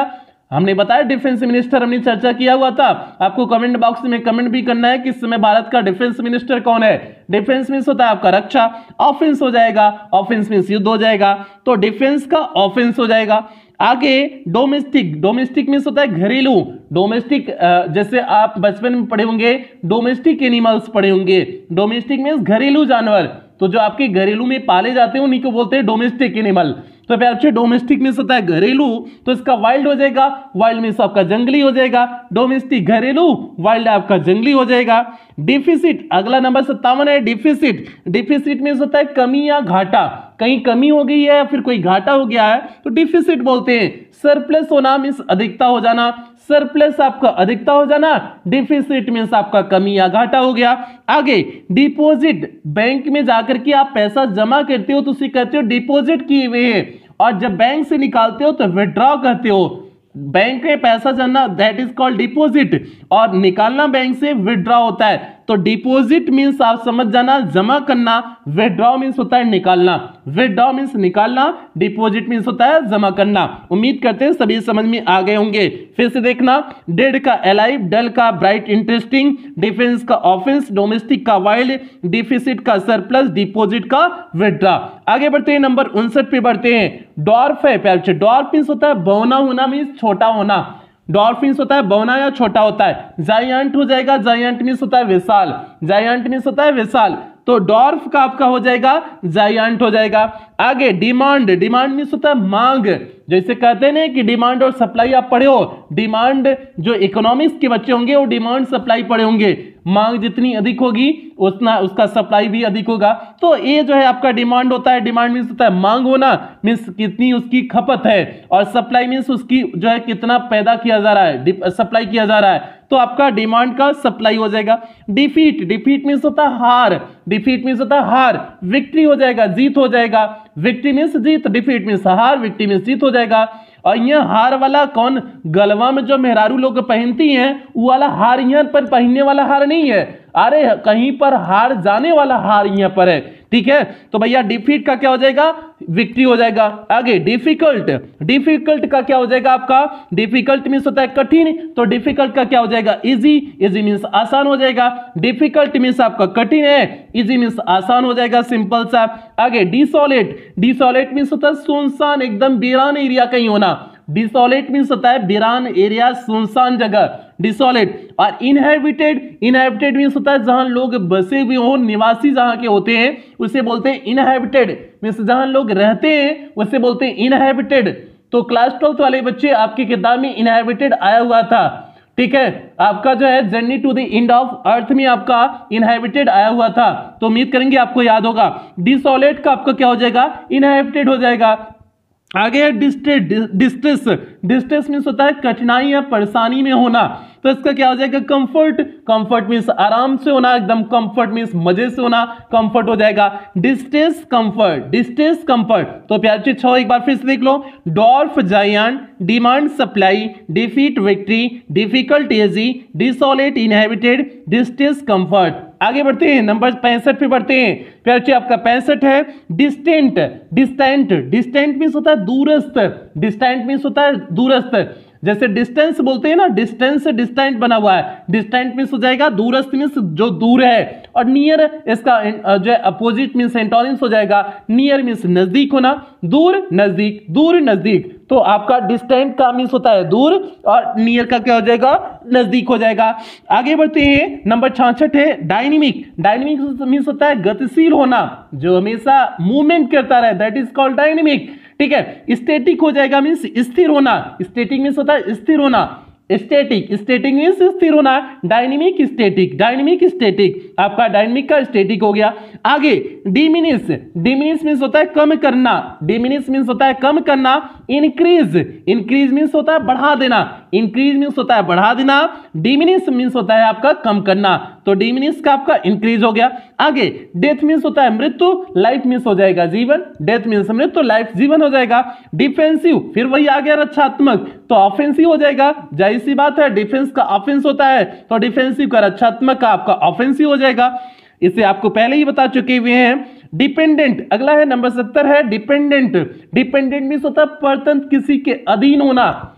Speaker 1: हमने बताया डिफेंस मिनिस्टर हमने चर्चा किया हुआ था। आपको कमेंट बॉक्स में कमेंट भी करना है कि इस समय भारत का डिफेंस मिनिस्टर कौन है। डिफेंस मींस होता है आपका रक्षा, ऑफेंस हो जाएगा, ऑफेंस मींस युद्ध हो जाएगा, तो डिफेंस का ऑफेंस हो जाएगा। आगे डोमेस्टिक, डोमेस्टिक मींस होता है घरेलू, डोमेस्टिक जैसे आप बचपन में पढ़े होंगे डोमेस्टिक एनिमल्स पढ़े होंगे, डोमेस्टिक मींस घरेलू जानवर, तो जो आपके घरेलू में पाले जाते हैं उन्हीं को बोलते हैं डोमेस्टिक एनिमल। तो प्यार से डोमेस्टिक मींस होता है घरेलू, तो इसका वाइल्ड हो जाएगा, वाइल्ड मींस आपका जंगली हो जाएगा, डोमेस्टिक घरेलू, वाइल्ड आपका जंगली हो जाएगा। डिफिसिट, अगला नंबर सत्तावन है डिफिसिट। डिफिसिट मींस होता है कमी या घाटा, कहीं कमी हो गई है या फिर कोई घाटा हो गया है तो डिफिसिट बोलते हैं। सरप्लस होना मींस अधिकता हो जाना, सरप्लस आपका अधिकता हो जाना, डिफिसिट मींस आपका कमी या घाटा हो गया। आगे डिपॉजिट, बैंक में जाकर के आप पैसा जमा करते हो तो उसे कहते हो डिपॉजिट किए हुए हैं, और जब बैंक से निकालते हो तो विड्रॉ कहते हो। बैंक में पैसा जाना दैट इज कॉल्ड डिपॉजिट, और निकालना बैंक से विड्रॉ होता है। तो डिपॉजिट मींस आप समझ जाना जमा करना, विड्रॉ मींस होता है निकालना, विड्रॉ मींस निकालना, डिपॉजिट मींस होता है जमा करना। उम्मीद करते हैं सभी समझ में आ गए होंगे। फिर से देखना, डेड का अलाइव, डल का ब्राइट इंटरेस्टिंग, डिफेंस का ऑफेंस, डोमेस्टिक का वाइल्ड, डिफिसिट का सरप्लस, डिपॉजिट का विड्रॉ। आगे बढ़ते हैं, नंबर उनसठ पे बढ़ते हैं। डॉर्फ है प्यार से, डॉर्फ मींस होता है बौना होना मींस छोटा होना, डॉर्फ मींस होता है बौना या छोटा होता है। जायंट हो जाएगा, जायंट मींस होता है विशाल, जायंट मींस होता है विशाल, तो डॉर्फ का आपका हो जाएगा जायंट हो जाएगा। आगे डिमांड, डिमांड मींस होता है मांग, जैसे कहते हैं ना कि डिमांड और सप्लाई आप पढ़े हो, डिमांड जो इकोनॉमिक्स के बच्चे होंगे वो डिमांड सप्लाई पढ़े होंगे, मांग जितनी अधिक होगी उतना उसका सप्लाई भी अधिक होगा। तो ये जो है आपका डिमांड होता है, डिमांड मींस होता है मांग होना, मींस कितनी उसकी खपत है, और सप्लाई मींस उसकी जो है कितना पैदा किया जा रहा है, सप्लाई किया जा रहा है, तो आपका डिमांड का सप्लाई हो जाएगा। डिफीट, डिफीट मींस होता है हार, डिफीट मींस होता है हार, विक्ट्री हो जाएगा, जीत हो जाएगा, विक्ट्री मींस जीत, डिफीट मींस हार, विक्ट्री मींस जीत हो जाएगा। और यह हार वाला कौन, गलवा में जो मेहरारू लोग पहनती हैं वो वाला हार यहाँ पर पहनने वाला हार नहीं है, अरे कहीं पर हार जाने वाला हार यहाँ पर है, ठीक है। तो भैया डिफीट का क्या हो जाएगा, विक्ट्री हो जाएगा। आगे डिफिकल्ट, डिफिकल्ट का क्या हो जाएगा आपका, डिफिकल्ट मींस होता है कठिन, तो डिफिकल्ट का क्या हो जाएगा इजी, इजी मींस आसान हो जाएगा, डिफिकल्ट मींस आपका कठिन है, इजी मींस आसान हो जाएगा, सिंपल सा। आगे डिसोलेट, डिसोलेट मींस होता है सुनसान, एकदम वीरान एरिया कहीं होना, डिसोलेट मींस होता है वीरान एरिया, सुनसान जगह, डिसोलेट। और इनहैबिटेड, इनहैबिटेड मींस होता है जहां लोग बसे हुए हो, निवासी जहां के होते हैं उसे बोलते हैं इनहैबिटेड, मींस जहां लोग रहते हैं उसे बोलते हैं इनहैबिटेड। तो क्लास ट्वेल्थ वाले बच्चे आपकी किताब में इनहैबिटेड आया हुआ था, ठीक है, आपका जो है journey to the end of earth में आपका इनहैबिटेड आया हुआ था, तो उम्मीद करेंगे आपको याद होगा। डिसोलेट का आपका क्या हो जाएगा, इनहैबिटेड हो जाएगा। आगे है डिस्ट्रेस, डिस्ट्रेस, डिस्ट्रेस मींस होता है कठिनाई या परेशानी में होना, तो इसका क्या हो जाएगा कंफर्ट, कंफर्ट मींस आराम से होना, एकदम कंफर्ट मींस मजे से होना, कंफर्ट हो जाएगा। Distress comfort, distress comfort. तो प्यार से छह एक बार फिर से देख लो, dwarf giant, demand supply, defeat victory, difficult easy, desolate inhabited, distress comfort. आगे बढ़ते हैं, नंबर पैंसठ पे बढ़ते हैं। प्यार से आपका पैंसठ है डिस्टेंट, डिस्टेंट, डिस्टेंट मींस होता है दूरस्थ, डिस्टेंट मींस होता है दूरस्थ, जैसे डिस्टेंस बोलते हैं ना, डिस्टेंस से डिस्टेंट बना हुआ है, डिस्टेंट मींस हो जाएगा दूरस्थ मींस जो दूर है, और नियर इसका जो है अपोजिट मींस एंटोनिम्स हो जाएगा, नियर मींस नजदीक होना, दूर नजदीक, दूर नजदीक। तो आपका डिस्टेंट का मींस होता है दूर, और नियर का क्या हो जाएगा नजदीक हो जाएगा। आगे बढ़ते हैं, नंबर छियासठ है डायनेमिक, डायनेमिक मींस होता है गतिशील होना, जो हमेशा मूवमेंट करता रहे, दैट इज कॉल्ड डायनेमिक, ठीक है। स्टैटिक हो जाएगा मींस स्थिर होना, स्टैटिक मींस होता है स्थिर होना, स्टैटिक, स्टैटिक मींस स्थिर होना, डायनेमिक स्टैटिक, डायनेमिक स्टैटिक, आपका डायनेमिक का स्टैटिक हो गया। आगे डिमिनिश, डिमिनिश मींस होता है कम करना, डिमिनिश मींस होता है कम करना। इंक्रीज, इंक्रीज मींस होता है बढ़ा देना, इंक्रीज मींस होता है बढ़ा देना, डिमिनिश मींस होता है आपका कम करना, तो डिमिनिश का आपका इंक्रीज हो गया। आगे डेथ मींस होता है मृत्यु, लाइफ मींस हो जाएगा जीवन, डेथ मींस मृत्यु, लाइफ जीवन हो जाएगा। डिफेंसिव, फिर वही आ गया रक्षात्मक, तो ऑफेंसिव हो जाएगा, जाहिर सी बात है डिफेंस का ऑफेंस होता है, तो डिफेंसिव का रक्षात्मक का आपका ऑफेंसिव हो जाएगा, इसे आपको पहले ही बता चुके हुए हैं। डिपेंडेंट, अगला है नंबर सत्तर है डिपेंडेंट, डिपेंडेंट मींस होता है परतंत्र, किसी के अधीन होना,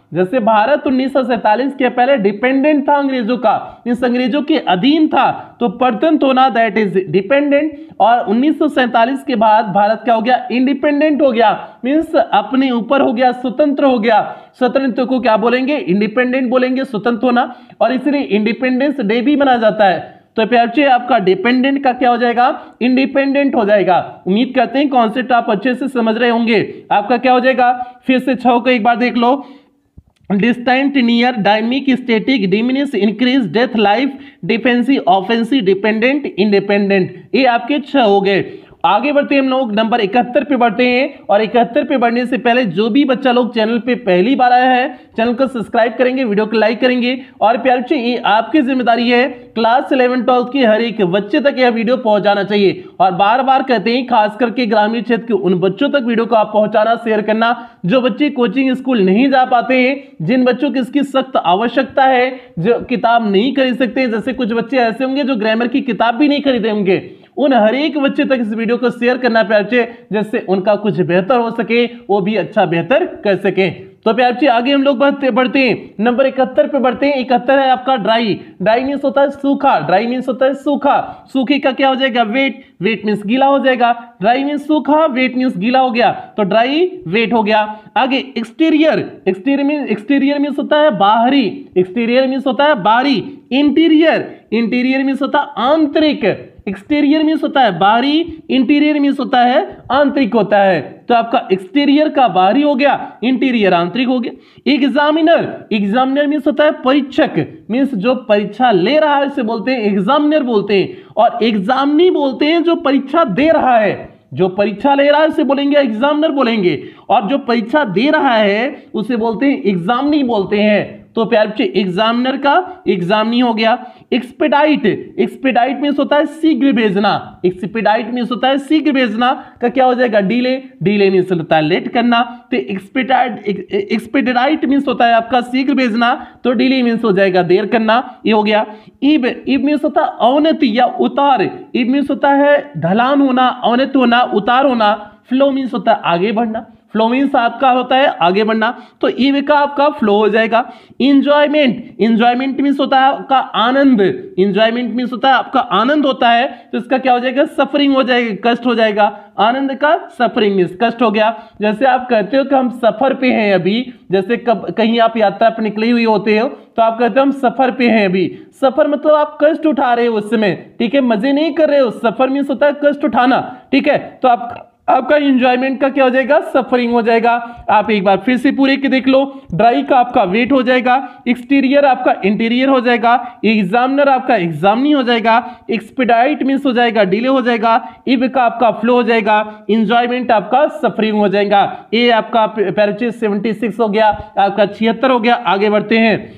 Speaker 1: जैसे भारत उन्नीस सौ सैंतालीस के पहले डिपेंडेंट था अंग्रेजों का, इस अंग्रेजों के अधीन था, तो परतंत्र होना दैट इज डिपेंडेंट। और उन्नीस सौ सैंतालीस के बाद भारत क्या हो गया, इंडिपेंडेंट हो गया, मींस अपने ऊपर हो गया, स्वतंत्र हो गया। स्वतंत्र को क्या बोलेंगे, इंडिपेंडेंट बोलेंगे, स्वतंत्र होना, और इसलिए इंडिपेंडेंस डे भी मनाया जाता है। तो प्यारे आपका डिपेंडेंट का क्या हो जाएगा, इंडिपेंडेंट हो जाएगा। उम्मीद करते हैं कॉन्सेप्ट आप अच्छे से समझ रहे होंगे। आपका क्या हो जाएगा, फिर से छह को एक बार देख लो, distant, near, dynamic, static, diminish, increase, death, life, defensive, offensive, dependent, independent, ये आपके छह हो गए। आगे बढ़ते हैं हम लोग नंबर इकहत्तर पे बढ़ते हैं। और इकहत्तर पे बढ़ने से पहले जो भी बच्चा लोग चैनल पे पहली बार आया है, चैनल को सब्सक्राइब करेंगे, वीडियो को लाइक करेंगे। और प्यारे बच्चे ये आपकी जिम्मेदारी है, क्लास इलेवन ट्वेल्थ की हर एक बच्चे तक यह वीडियो पहुंचाना चाहिए। और बार बार कहते हैं खास करके ग्रामीण क्षेत्र के उन बच्चों तक वीडियो को आप पहुंचाना, शेयर करना जो बच्चे कोचिंग स्कूल नहीं जा पाते हैं, जिन बच्चों की इसकी सख्त आवश्यकता है, जो किताब नहीं खरीद सकते। जैसे कुछ बच्चे ऐसे होंगे जो ग्रामर की किताब भी नहीं खरीदे होंगे, उन हर एक बच्चे तक इस वीडियो को शेयर करना प्यारे, जिससे उनका कुछ बेहतर हो सके, वो भी अच्छा बेहतर कर सके। तो प्यारे आगे हम लोग बढ़ते बढ़ते हैं नंबर इकहत्तर पे बढ़ते हैं। इकहत्तर है आपका ड्राई। ड्राई मीन्स होता है सूखा, ड्राई मीन्स होता है सूखा। सूखे का क्या हो जाएगा, वेट, वेट मीन्स गीला हो जाएगा। ड्राई मीन्स सूखा, वेट मीन्स गीला हो गया, तो ड्राई वेट हो गया। आगे exterior, exterior means exterior means होता है बाहरी, एक्सटीरियर मीन्स होता है बाहरी। इंटीरियर, इंटीरियर मीन्स होता है आंतरिक, एक्सटीरियर मीन्स होता है बाहरी, इंटीरियर मीन्स होता है आंतरिक होता है। तो आपका एक्सटीरियर का बाहरी हो गया, इंटीरियर आंतरिक हो गया। एग्जामिनर, एग्जामिनर मीन्स होता है परीक्षक, मीन्स जो परीक्षा ले रहा है उसे बोलते हैं एग्जामिनर बोलते हैं। और एग्जामिनी बोलते हैं जो परीक्षा दे रहा है, जो परीक्षा ले रहा है उसे बोलेंगे एग्जामिनर बोलेंगे, और जो परीक्षा दे रहा है उसे बोलते हैं एग्जामिनी बोलते हैं। तो प्यारे बच्चे एग्जामिनर का एग्जामिनी हो गया। एक्सपेडाइट, एक्सपेडाइट मींस होता है शीघ्र भेजना, एक्सपेडाइट मींस होता है शीघ्र भेजना का क्या हो जाएगा, डिले, डिले मींस होता है लेट करना। तो एक्सपेडाइट, एक्सपेडाइट मींस होता है आपका शीघ्र भेजना, तो डिले मींस हो जाएगा देर करना, ये हो गया। इब, इब मींस होता है अवनति या उतार, इब मींस होता है ढलान होना, अवनत होना, उतार होना। फ्लो मींस होता है आगे बढ़ना, फ्लो मीन्स आपका होता है आगे बढ़ना, तो ई का आपका फ्लो हो जाएगा। इंजॉयमेंट, इंजॉयमेंट मीन्स होता है आपका आनंद, इंजॉयमेंट मीन्स होता है आपका आनंद होता है, तो इसका क्या हो जाएगा, सफरिंग हो जाएगा, कष्ट हो जाएगा। आनंद का सफरिंग मीन्स कष्ट हो गया। जैसे आप कहते हो कि हम सफर पे हैं अभी, जैसे कब कहीं आप यात्रा पर निकले हुए होते हो तो आप कहते हो हम सफर पे हैं अभी। सफर मतलब आप कष्ट उठा रहे हो उस समय, ठीक है, मजे नहीं कर रहे हो। सफर मीन्स होता है कष्ट उठाना, ठीक है। तो आप आपका एंजॉयमेंट का क्या हो जाएगा, सफरिंग हो जाएगा। आप एक बार फिर से पूरे के देख लो। ड्राई का आपका वेट हो जाएगा, एक्सटीरियर आपका इंटीरियर हो जाएगा, एग्जामिनर आपका एग्जामिनी हो जाएगा, एक्सपेडाइट मींस हो जाएगा डिले हो जाएगा, इब का आपका फ्लो हो जाएगा, एंजॉयमेंट आपका सफरिंग हो जाएगा। ये आपका पैराचेस सेवेंटी सिक्स हो गया, आपका छिहत्तर हो गया। आगे बढ़ते हैं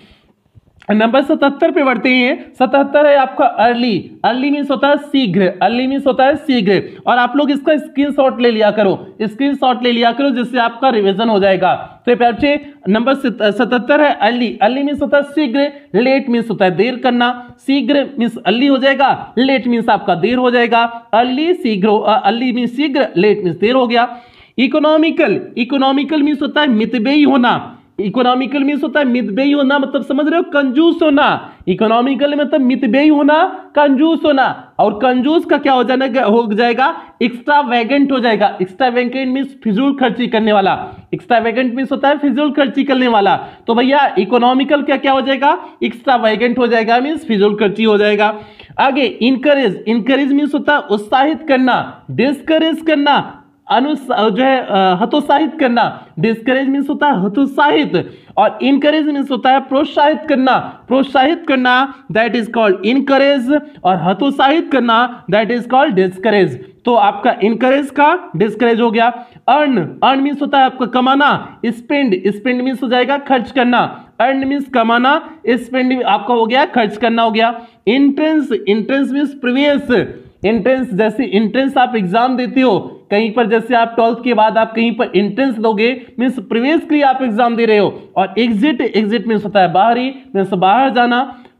Speaker 1: नंबर सतहत्तर पे बढ़ते हैं। सतहत्तर है आपका अर्ली। अर्ली मीन्स होता है शीघ्र, अर्ली मीन्स होता है शीघ्र। और आप लोग इसका स्क्रीनशॉट ले लिया करो, स्क्रीनशॉट ले लिया करो, जिससे आपका रिवीजन हो जाएगा। तो प्यारे नंबर सतहत्तर है अर्ली। अर्ली मीन्स होता है शीघ्र, लेट मीन्स होता है देर करना। शीघ्र मीन्स अर्ली हो जाएगा, लेट मीन्स आपका देर हो जाएगा। अर्ली शीघ्र, अर्ली मीन्स शीघ्र, लेट मीन्स देर हो गया। इकोनॉमिकल, इकोनॉमिकल मीन्स होता है मितव्ययी होना। इकोनॉमिकल मीन्स होता है मितव्ययी होना, मतलब समझ रहे हो, कंजूस होना। इकोनॉमिकल मतलब मितव्ययी होना, कंजूस होना। और कंजूस का क्या हो जाएगा, हो जाएगा एक्स्ट्रावेगेंट हो जाएगा। एक्स्ट्रावेगेंट मीन्स फिजूल खर्ची करने वाला, एक्स्ट्रावेगेंट मीन्स होता है फिजूल खर्ची करने वाला। तो भैया इकोनॉमिकल क्या क्या हो जाएगा, एक्स्ट्रावेगेंट हो जाएगा, मीन्स फिजूल खर्ची हो जाएगा। आगे इनकरेज, इनकरेज मीन्स होता है उत्साहित करना, डिस्करेज करना, अनुस जो है हतोत्साहित करना। डिस्करेज मीन्स होता है हतोत्साहित, और इनकरेज मीन्स होता है प्रोत्साहित करना, प्रोत्साहित करना दैट इज कॉल्ड इनकरेज, और हतोत्साहित करना दैट इज कॉल्ड डिस्करेज। तो आपका इनकरेज का डिस्करेज हो गया। अर्न, अर्न मीन्स होता है आपका कमाना। स्पेंड, स्पेंड मीन्स हो जाएगा खर्च करना। अर्न मीन्स कमाना, स्पेंड आपका हो गया खर्च करना हो गया। इंट्रेंस, इंट्रेंस मीन्स प्रवेश। एंट्रेंस, जैसे एंट्रेंस आप एग्जाम देते हो कहीं पर, जैसे आप ट्वेल्थ के बाद आप कहीं पर एंट्रेंस दोगे, मीन्स प्रवेश के लिए आप एग्जाम दे रहे हो। और एग्जिट, एग्जिट मीन्स होता है बाहरी, मीन्स बाहर जाना।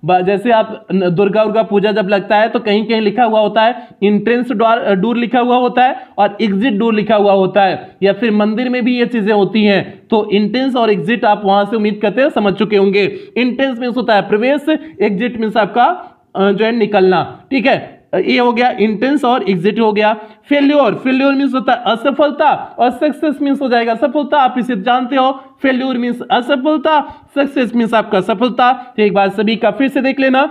Speaker 1: जैसे आप दुर्गा उर्गा पूजा जब लगता है तो कहीं कहीं लिखा हुआ होता है इंट्रेंस डोर लिखा हुआ होता है और एग्जिट डोर लिखा हुआ होता है, या फिर मंदिर में भी ये चीजें होती हैं। तो इंट्रेंस और एग्जिट आप वहां से उम्मीद करते हैं समझ चुके होंगे। इंट्रेंस मींस होता है प्रवेश, एग्जिट मींस आपका जो है निकलना, ठीक है। ये हो गया इंट्रेंस और एग्जिट हो गया। फेल्योर, फेल्योर मींस होता है असफलता और सक्सेस मींस हो जाएगा सफलता, आप इसे जानते हो। फेल्योर मींस असफलता, सक्सेस मींस आपका सफलता। तो एक बार सभी का फिर से देख लेना।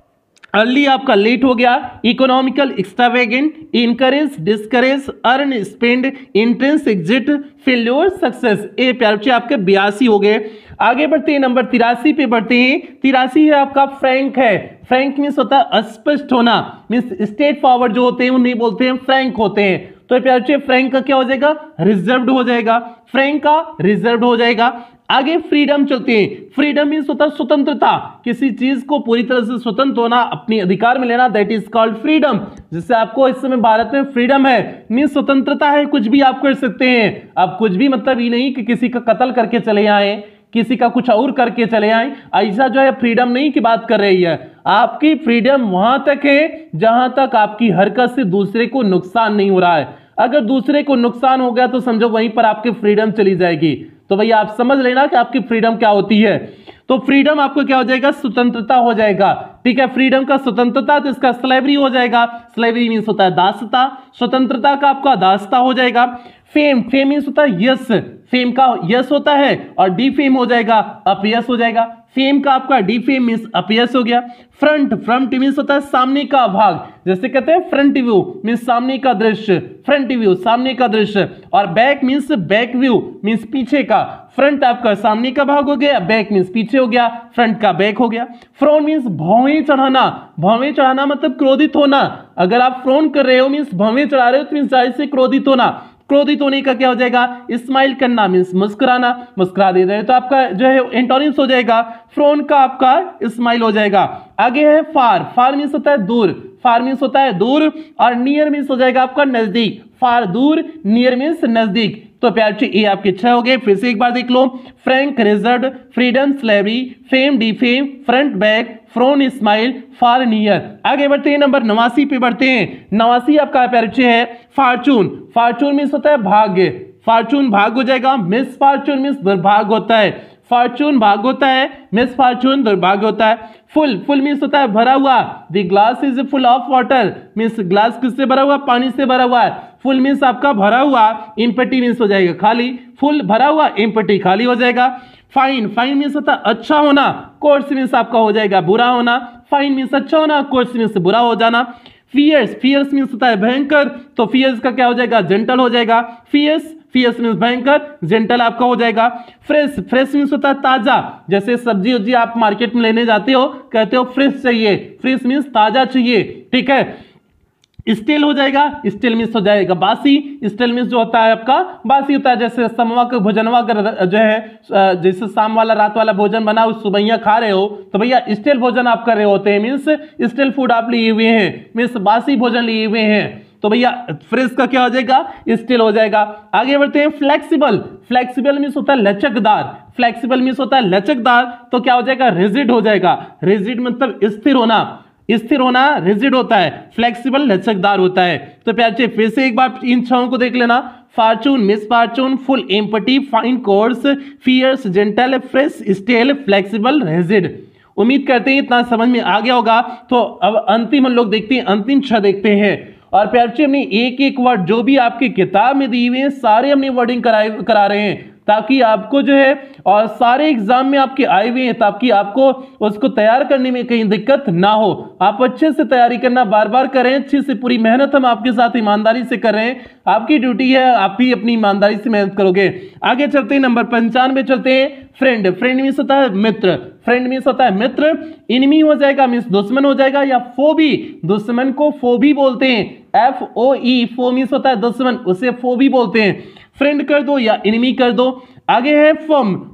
Speaker 1: अर्ली आपका लेट हो गया, economical extravagant, encourage, discourage, earn, spend, entrance, exit, failure, success. ये प्यार बच्चे आपके बयासी हो गए। आगे बढ़ते हैं नंबर तिरासी पे बढ़ते हैं। तिरासी है आपका फ्रैंक है। फ्रैंक मीन्स होता है स्पष्ट होना, मीन्स स्ट्रेट फॉरवर्ड जो होते हैं उन्हें बोलते हैं फ्रैंक होते हैं। तो प्यार बच्चे फ्रैंक का क्या हो जाएगा, रिजर्व्ड हो जाएगा। फ्रैंक का रिजर्व्ड हो जाएगा। आगे फ्रीडम चलते हैं। फ्रीडम मीन्स होता है स्वतंत्रता, किसी चीज को पूरी तरह से स्वतंत्र होना, अपने अधिकार में लेना, दैट इज कॉल्ड फ्रीडम। जैसे आपको इस समय भारत में फ्रीडम है, मीन्स स्वतंत्रता है, कुछ भी आप कर सकते हैं। आप कुछ भी मतलब ये नहीं कि किसी का कत्ल करके चले आए, किसी का कुछ और करके चले आए, ऐसा जो है फ्रीडम नहीं की बात कर रही है। आपकी फ्रीडम वहां तक है जहां तक आपकी हरकत से दूसरे को नुकसान नहीं हो रहा है। अगर दूसरे को नुकसान हो गया तो समझो वहीं पर आपकी फ्रीडम चली जाएगी। तो भैया आप समझ लेना कि आपकी फ्रीडम क्या होती है। तो फ्रीडम आपको क्या हो जाएगा, स्वतंत्रता हो जाएगा, ठीक है। फ्रीडम का स्वतंत्रता, तो इसका स्लेवरी हो जाएगा। स्लेवरी मीन्स होता है दासता, स्वतंत्रता का आपका दासता हो जाएगा। फेम, फेम मीन्स होता है यश, फेम का यश होता है, और डी फेम हो जाएगा अपयश हो जाएगा। फेम का आपका डी फेम मीन्स अपयश हो गया। फ्रंट, फ्रंट मीन्स होता है सामने का भाग, जैसे कहते हैं फ्रंट व्यू मीन्स सामने का दृश्य, फ्रंट व्यू सामने का दृश्य। और back means back view means पीछे का। फ्रंट आपका सामने का भाग हो गया, बैक मीन्स पीछे हो गया, फ्रंट का बैक हो गया। फ्रोन मीन्स भौवें चढ़ाना, भौवें चढ़ाना मतलब क्रोधित होना। अगर आप फ्रोन कर रहे हो मीन्स भौवें चढ़ा रहे हो तो मीन्स जाहिर से क्रोधित होना। क्रोधित होने का क्या हो जाएगा, स्माइल करना मीन्स मुस्कुराना, मुस्कुरा दे रहे हो तो आपका जो है एंटोनिम्स हो जाएगा। फ्रोन का आपका स्माइल हो जाएगा। आगे है फार, फार मीन्स होता है दूर, फार मीन्स होता है दूर, और नियर मीन्स हो जाएगा आपका नजदीक। फार दूर, नियर मीन्स नजदीक। तो प्यार ये आपके छह हो गए। फिर से एक बार देख लो। Frank, reserved, freedom, slavery, fame, defame, front, back, frown, smile, far, near. आगे बढ़ते हैं नंबर नवासी पे बढ़ते हैं। नवासी आपका प्यार है फॉर्चून। फॉर्चून मीन्स होता है भाग्य, फॉर्चून भाग हो जाएगा। मिस फॉर्चून मीन्स दुर्भाग्य होता है, फॉर्चून भाग होता है, मिस फॉर्चून दुर्भाग्य होता है। फुल, फुल मीन्स होता है भरा हुआ। The glass is full of water means glass किससे भरा हुआ, पानी से भरा हुआ है। फुल मीन्स आपका भरा हुआ, एम्प्टी मीन्स हो जाएगा खाली। फुल भरा हुआ, एम्प्टी खाली हो जाएगा। फाइन, फाइन मीन्स होता है अच्छा होना। कोर्स मीन्स आपका हो जाएगा बुरा होना। फाइन मीन्स अच्छा होना, कोर्स मीन्स बुरा हो जाना। फियर्स, फियर्स मीन्स होता है भयंकर, तो फियर्स का क्या हो जाएगा, जेंटल हो जाएगा। फियर्स, फियर्स मीन्स भयंकर, जेंटल आपका हो जाएगा। फ्रेश, फ्रेश मीन्स होता है ताजा, जैसे सब्जी उब्जी आप मार्केट में लेने जाते हो, कहते हो फ्रेश चाहिए, फ्रेश मीन्स ताजा चाहिए, ठीक है। स्टेल हो जाएगा, स्टेल मीन्स हो जाएगा बासी। स्टेल मीन्स जो होता है आपका बासी होता है, जैसे समवा का भोजनवा अगर जो है जैसे शाम वाला रात वाला भोजन बना उस सुबह खा रहे हो तो भैया स्टेल भोजन आप कर रहे होते हैं, मीन्स स्टेल फूड आप लिए हुए हैं, मीन्स बासी भोजन लिए हुए हैं। तो भैया फ्रेश का क्या हो जाएगा, स्टेल हो जाएगा। आगे बढ़ते हैं फ्लेक्सिबल। फ्लेक्सिबल मीन्स होता है लचकदार, फ्लेक्सिबल मीन्स होता है लचकदार, तो क्या हो जाएगा, रिजिड हो जाएगा। रिजिड मतलब स्थिर होना, स्थिर होना रिजिड होता है, फ्लेक्सिबल लचकदार होता है। तो प्यारे फिर से एक बार इन छहों को देख लेना। Fortune, misfortune, full, empty, fine, coarse, fierce, gentle, fresh, stale, flexible, rigid. उम्मीद करते हैं इतना समझ में आ गया होगा। तो अब अंतिम हम लोग देखते हैं, अंतिम छह देखते हैं। और प्यारे हमने एक एक वर्ड जो भी आपकी किताब में दी हुई है सारे हमने वर्डिंग करा करा रहे हैं, ताकि आपको जो है और सारे एग्जाम में आपके आए हुए हैं, ताकि आपको उसको तैयार करने में कहीं दिक्कत ना हो। आप अच्छे से तैयारी करना बार बार करें, अच्छे से पूरी मेहनत हम आपके साथ ईमानदारी से कर रहे हैं। आपकी ड्यूटी है, आप ही अपनी ईमानदारी से मेहनत करोगे। आगे चलते हैं, नंबर पंचानवे चलते हैं। फ्रेंड, फ्रेंड मीन्स होता है मित्र, फ्रेंड मीन्स होता है मित्र। इनमी हो जाएगा मीन्स दुश्मन हो जाएगा, या फोबी, दुश्मन को फोबी बोलते हैं। एफ ओ ई, फो मीन्स होता है दुश्मन, उसे फोबी बोलते हैं। फ्रेंड कर दो या इनमी कर दो। आगे है फर्म,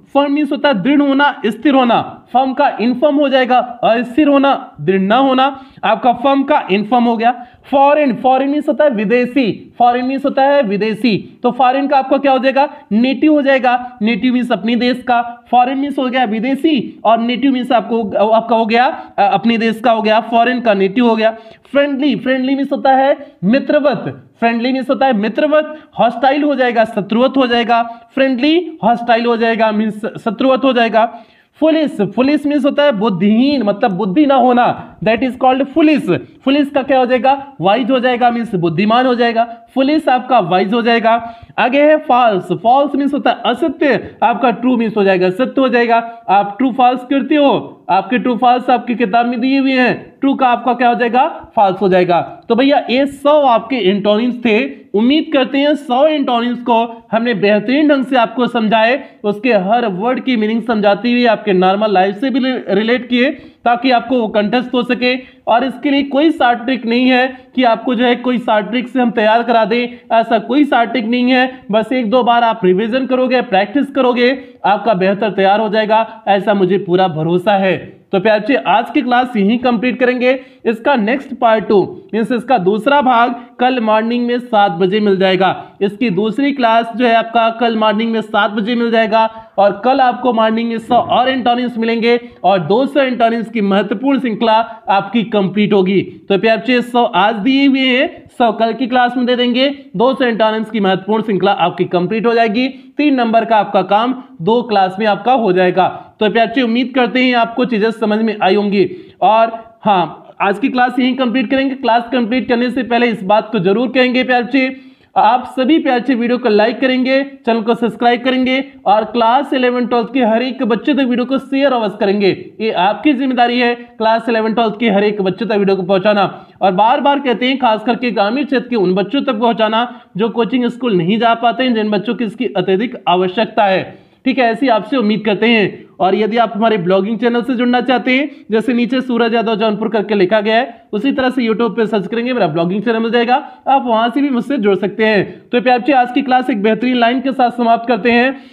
Speaker 1: फर्म मीन्स होता है दृढ़ होना, स्थिर होना। फर्म का इनफर्म हो जाएगा अस्थिर होना, दृढ़ न होना। आपका फर्म का इनफर्म हो गया। फॉरेन, फॉरेन मीन्स होता है विदेशी, फॉरेन मीन्स होता है विदेशी। तो फॉरेन का आपका क्या हो जाएगा, नेटिव हो जाएगा। नेटिव मीन्स अपनी देश का, फॉरेन मीन्स हो गया विदेशी, और नेटिव मीन्स आपको आपका हो गया अपने देश का हो गया, फॉरेन का नेटिव हो गया। फ्रेंडली, फ्रेंडली मीन्स होता है मित्रवत, फ्रेंडली मीन्स होता है मित्रवत। हॉस्टाइल हो जाएगा शत्रुवत हो जाएगा, फ्रेंडली हॉस्टाइल हो जाएगा मीन्स शत्रुवत हो जाएगा। फुलिस, फुलिस मीन्स होता है बुद्धिहीन, मतलब बुद्धि ना होना, that is called foolish. Foolish का क्या हो जाएगा, वाइज हो जाएगा मीन्स बुद्धिमान हो जाएगा। फुलिस आपका वाइज हो जाएगा। आगे है फॉल्स, फॉल्स मीन्स होता है असत्य, आपका ट्रू मीन्स हो जाएगा सत्य हो जाएगा। आप ट्रू फॉल्स करते हो, आपके ट्रू फॉल्स आपकी किताब में दिए हुए हैं, ट्रू का आपका क्या हो जाएगा, फॉल्स हो जाएगा। तो भैया ये सौ आपके एंटोनिम्स थे। उम्मीद करते हैं सौ एंटोनिम्स को हमने बेहतरीन ढंग से आपको समझाए, उसके हर वर्ड की मीनिंग समझाती हुई आपके नॉर्मल लाइफ से भी रिलेट किए, ताकि आपको वो कंटेस्ट हो सके। और इसके लिए कोई शार्ट ट्रिक नहीं है कि आपको जो है कोई शार्ट ट्रिक से हम तैयार करा दें, ऐसा कोई शार्ट ट्रिक नहीं है। बस एक दो बार आप रिवीजन करोगे, प्रैक्टिस करोगे, आपका बेहतर तैयार हो जाएगा, ऐसा मुझे पूरा भरोसा है। तो प्यार जी आज की क्लास यहीं कंप्लीट करेंगे। इसका नेक्स्ट पार्ट टू मीन्स इसका दूसरा भाग कल मॉर्निंग में सात बजे मिल जाएगा। इसकी दूसरी क्लास जो है आपका कल मॉर्निंग में सात बजे मिल जाएगा, और कल आपको मॉर्निंग में सौ और एंटोनिम्स मिलेंगे, और दो सौ एंटोनिम्स की महत्वपूर्ण श्रृंखला आपकी कंप्लीट होगी। तो प्यार जी सौ आज दिए हुए हैं, सौ कल की क्लास में दे देंगे, दो सौ एंटोनिम्स की महत्वपूर्ण श्रृंखला आपकी कंप्लीट हो जाएगी। तीन नंबर का आपका काम दो क्लास में आपका हो जाएगा। तो प्यार जी उम्मीद करते हैं आपको चीजें समझ में आई होंगी। और हाँ, आज की क्लास यहीं कंप्लीट करेंगे। क्लास कंप्लीट करने से पहले इस बात को जरूर कहेंगे प्यार जी, आप सभी प्यार से वीडियो को लाइक करेंगे, चैनल को सब्सक्राइब करेंगे, और क्लास इलेवन ट्वेल्थ के हर एक बच्चे तक वीडियो को शेयर अवश्य करेंगे। ये आपकी जिम्मेदारी है क्लास इलेवन ट्वेल्थ के हर एक बच्चे तक वीडियो को पहुंचाना। और बार बार कहते हैं खास करके ग्रामीण क्षेत्र के उन बच्चों तक पहुंचाना जो कोचिंग स्कूल नहीं जा पाते हैं, जिन बच्चों की इसकी अत्यधिक आवश्यकता है। ठीक है, ऐसी आपसे उम्मीद करते हैं। और यदि आप हमारे ब्लॉगिंग चैनल से जुड़ना चाहते हैं, जैसे नीचे सूरज यादव जौनपुर करके लिखा गया है, उसी तरह से यूट्यूब पे सर्च करेंगे, मेरा ब्लॉगिंग चैनल मिल जाएगा, आप वहां से भी मुझसे जुड़ सकते हैं। तो प्यार जी आज की क्लास एक बेहतरीन लाइन के साथ समाप्त करते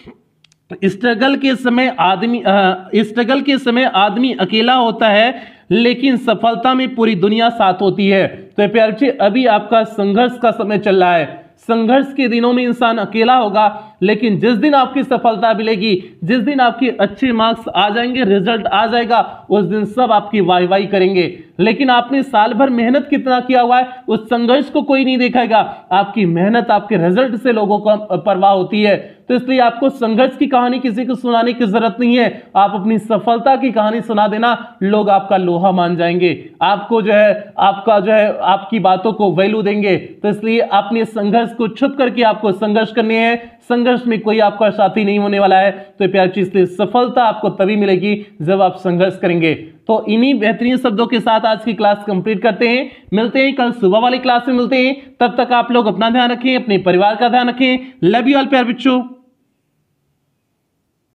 Speaker 1: हैं। स्ट्रगल के समय आदमी स्ट्रगल के समय आदमी अकेला होता है, लेकिन सफलता में पूरी दुनिया साथ होती है। तो प्यार जी अभी आपका संघर्ष का समय चल रहा है। संघर्ष के दिनों में इंसान अकेला होगा, लेकिन जिस दिन आपकी सफलता मिलेगी, जिस दिन आपके अच्छे मार्क्स आ जाएंगे, रिजल्ट आ जाएगा, उस दिन सब आपकी वाई वाई करेंगे। लेकिन आपने साल भर मेहनत कितना किया हुआ है, उस संघर्ष को कोई नहीं देखेगा। आपकी मेहनत, आपके रिजल्ट से लोगों को परवाह होती है। तो इसलिए आपको संघर्ष की कहानी किसी को सुनाने की जरूरत नहीं है, आप अपनी सफलता की कहानी सुना देना, लोग आपका लोहा मान जाएंगे, आपको जो है आपका जो है आपकी बातों को वैल्यू देंगे। तो इसलिए अपने संघर्ष को छुप करके आपको संघर्ष करने हैं। संघर्ष में कोई आपका साथी नहीं होने वाला है। तो प्यार चीज से सफलता आपको तभी मिलेगी जब आप संघर्ष करेंगे। तो इन्हीं बेहतरीन शब्दों के साथ आज की क्लास कंप्लीट करते हैं। मिलते हैं कल सुबह वाली क्लास में मिलते हैं। तब तक आप लोग अपना ध्यान रखें, अपने परिवार का ध्यान रखें। लव यू ऑल प्यार बच्चों।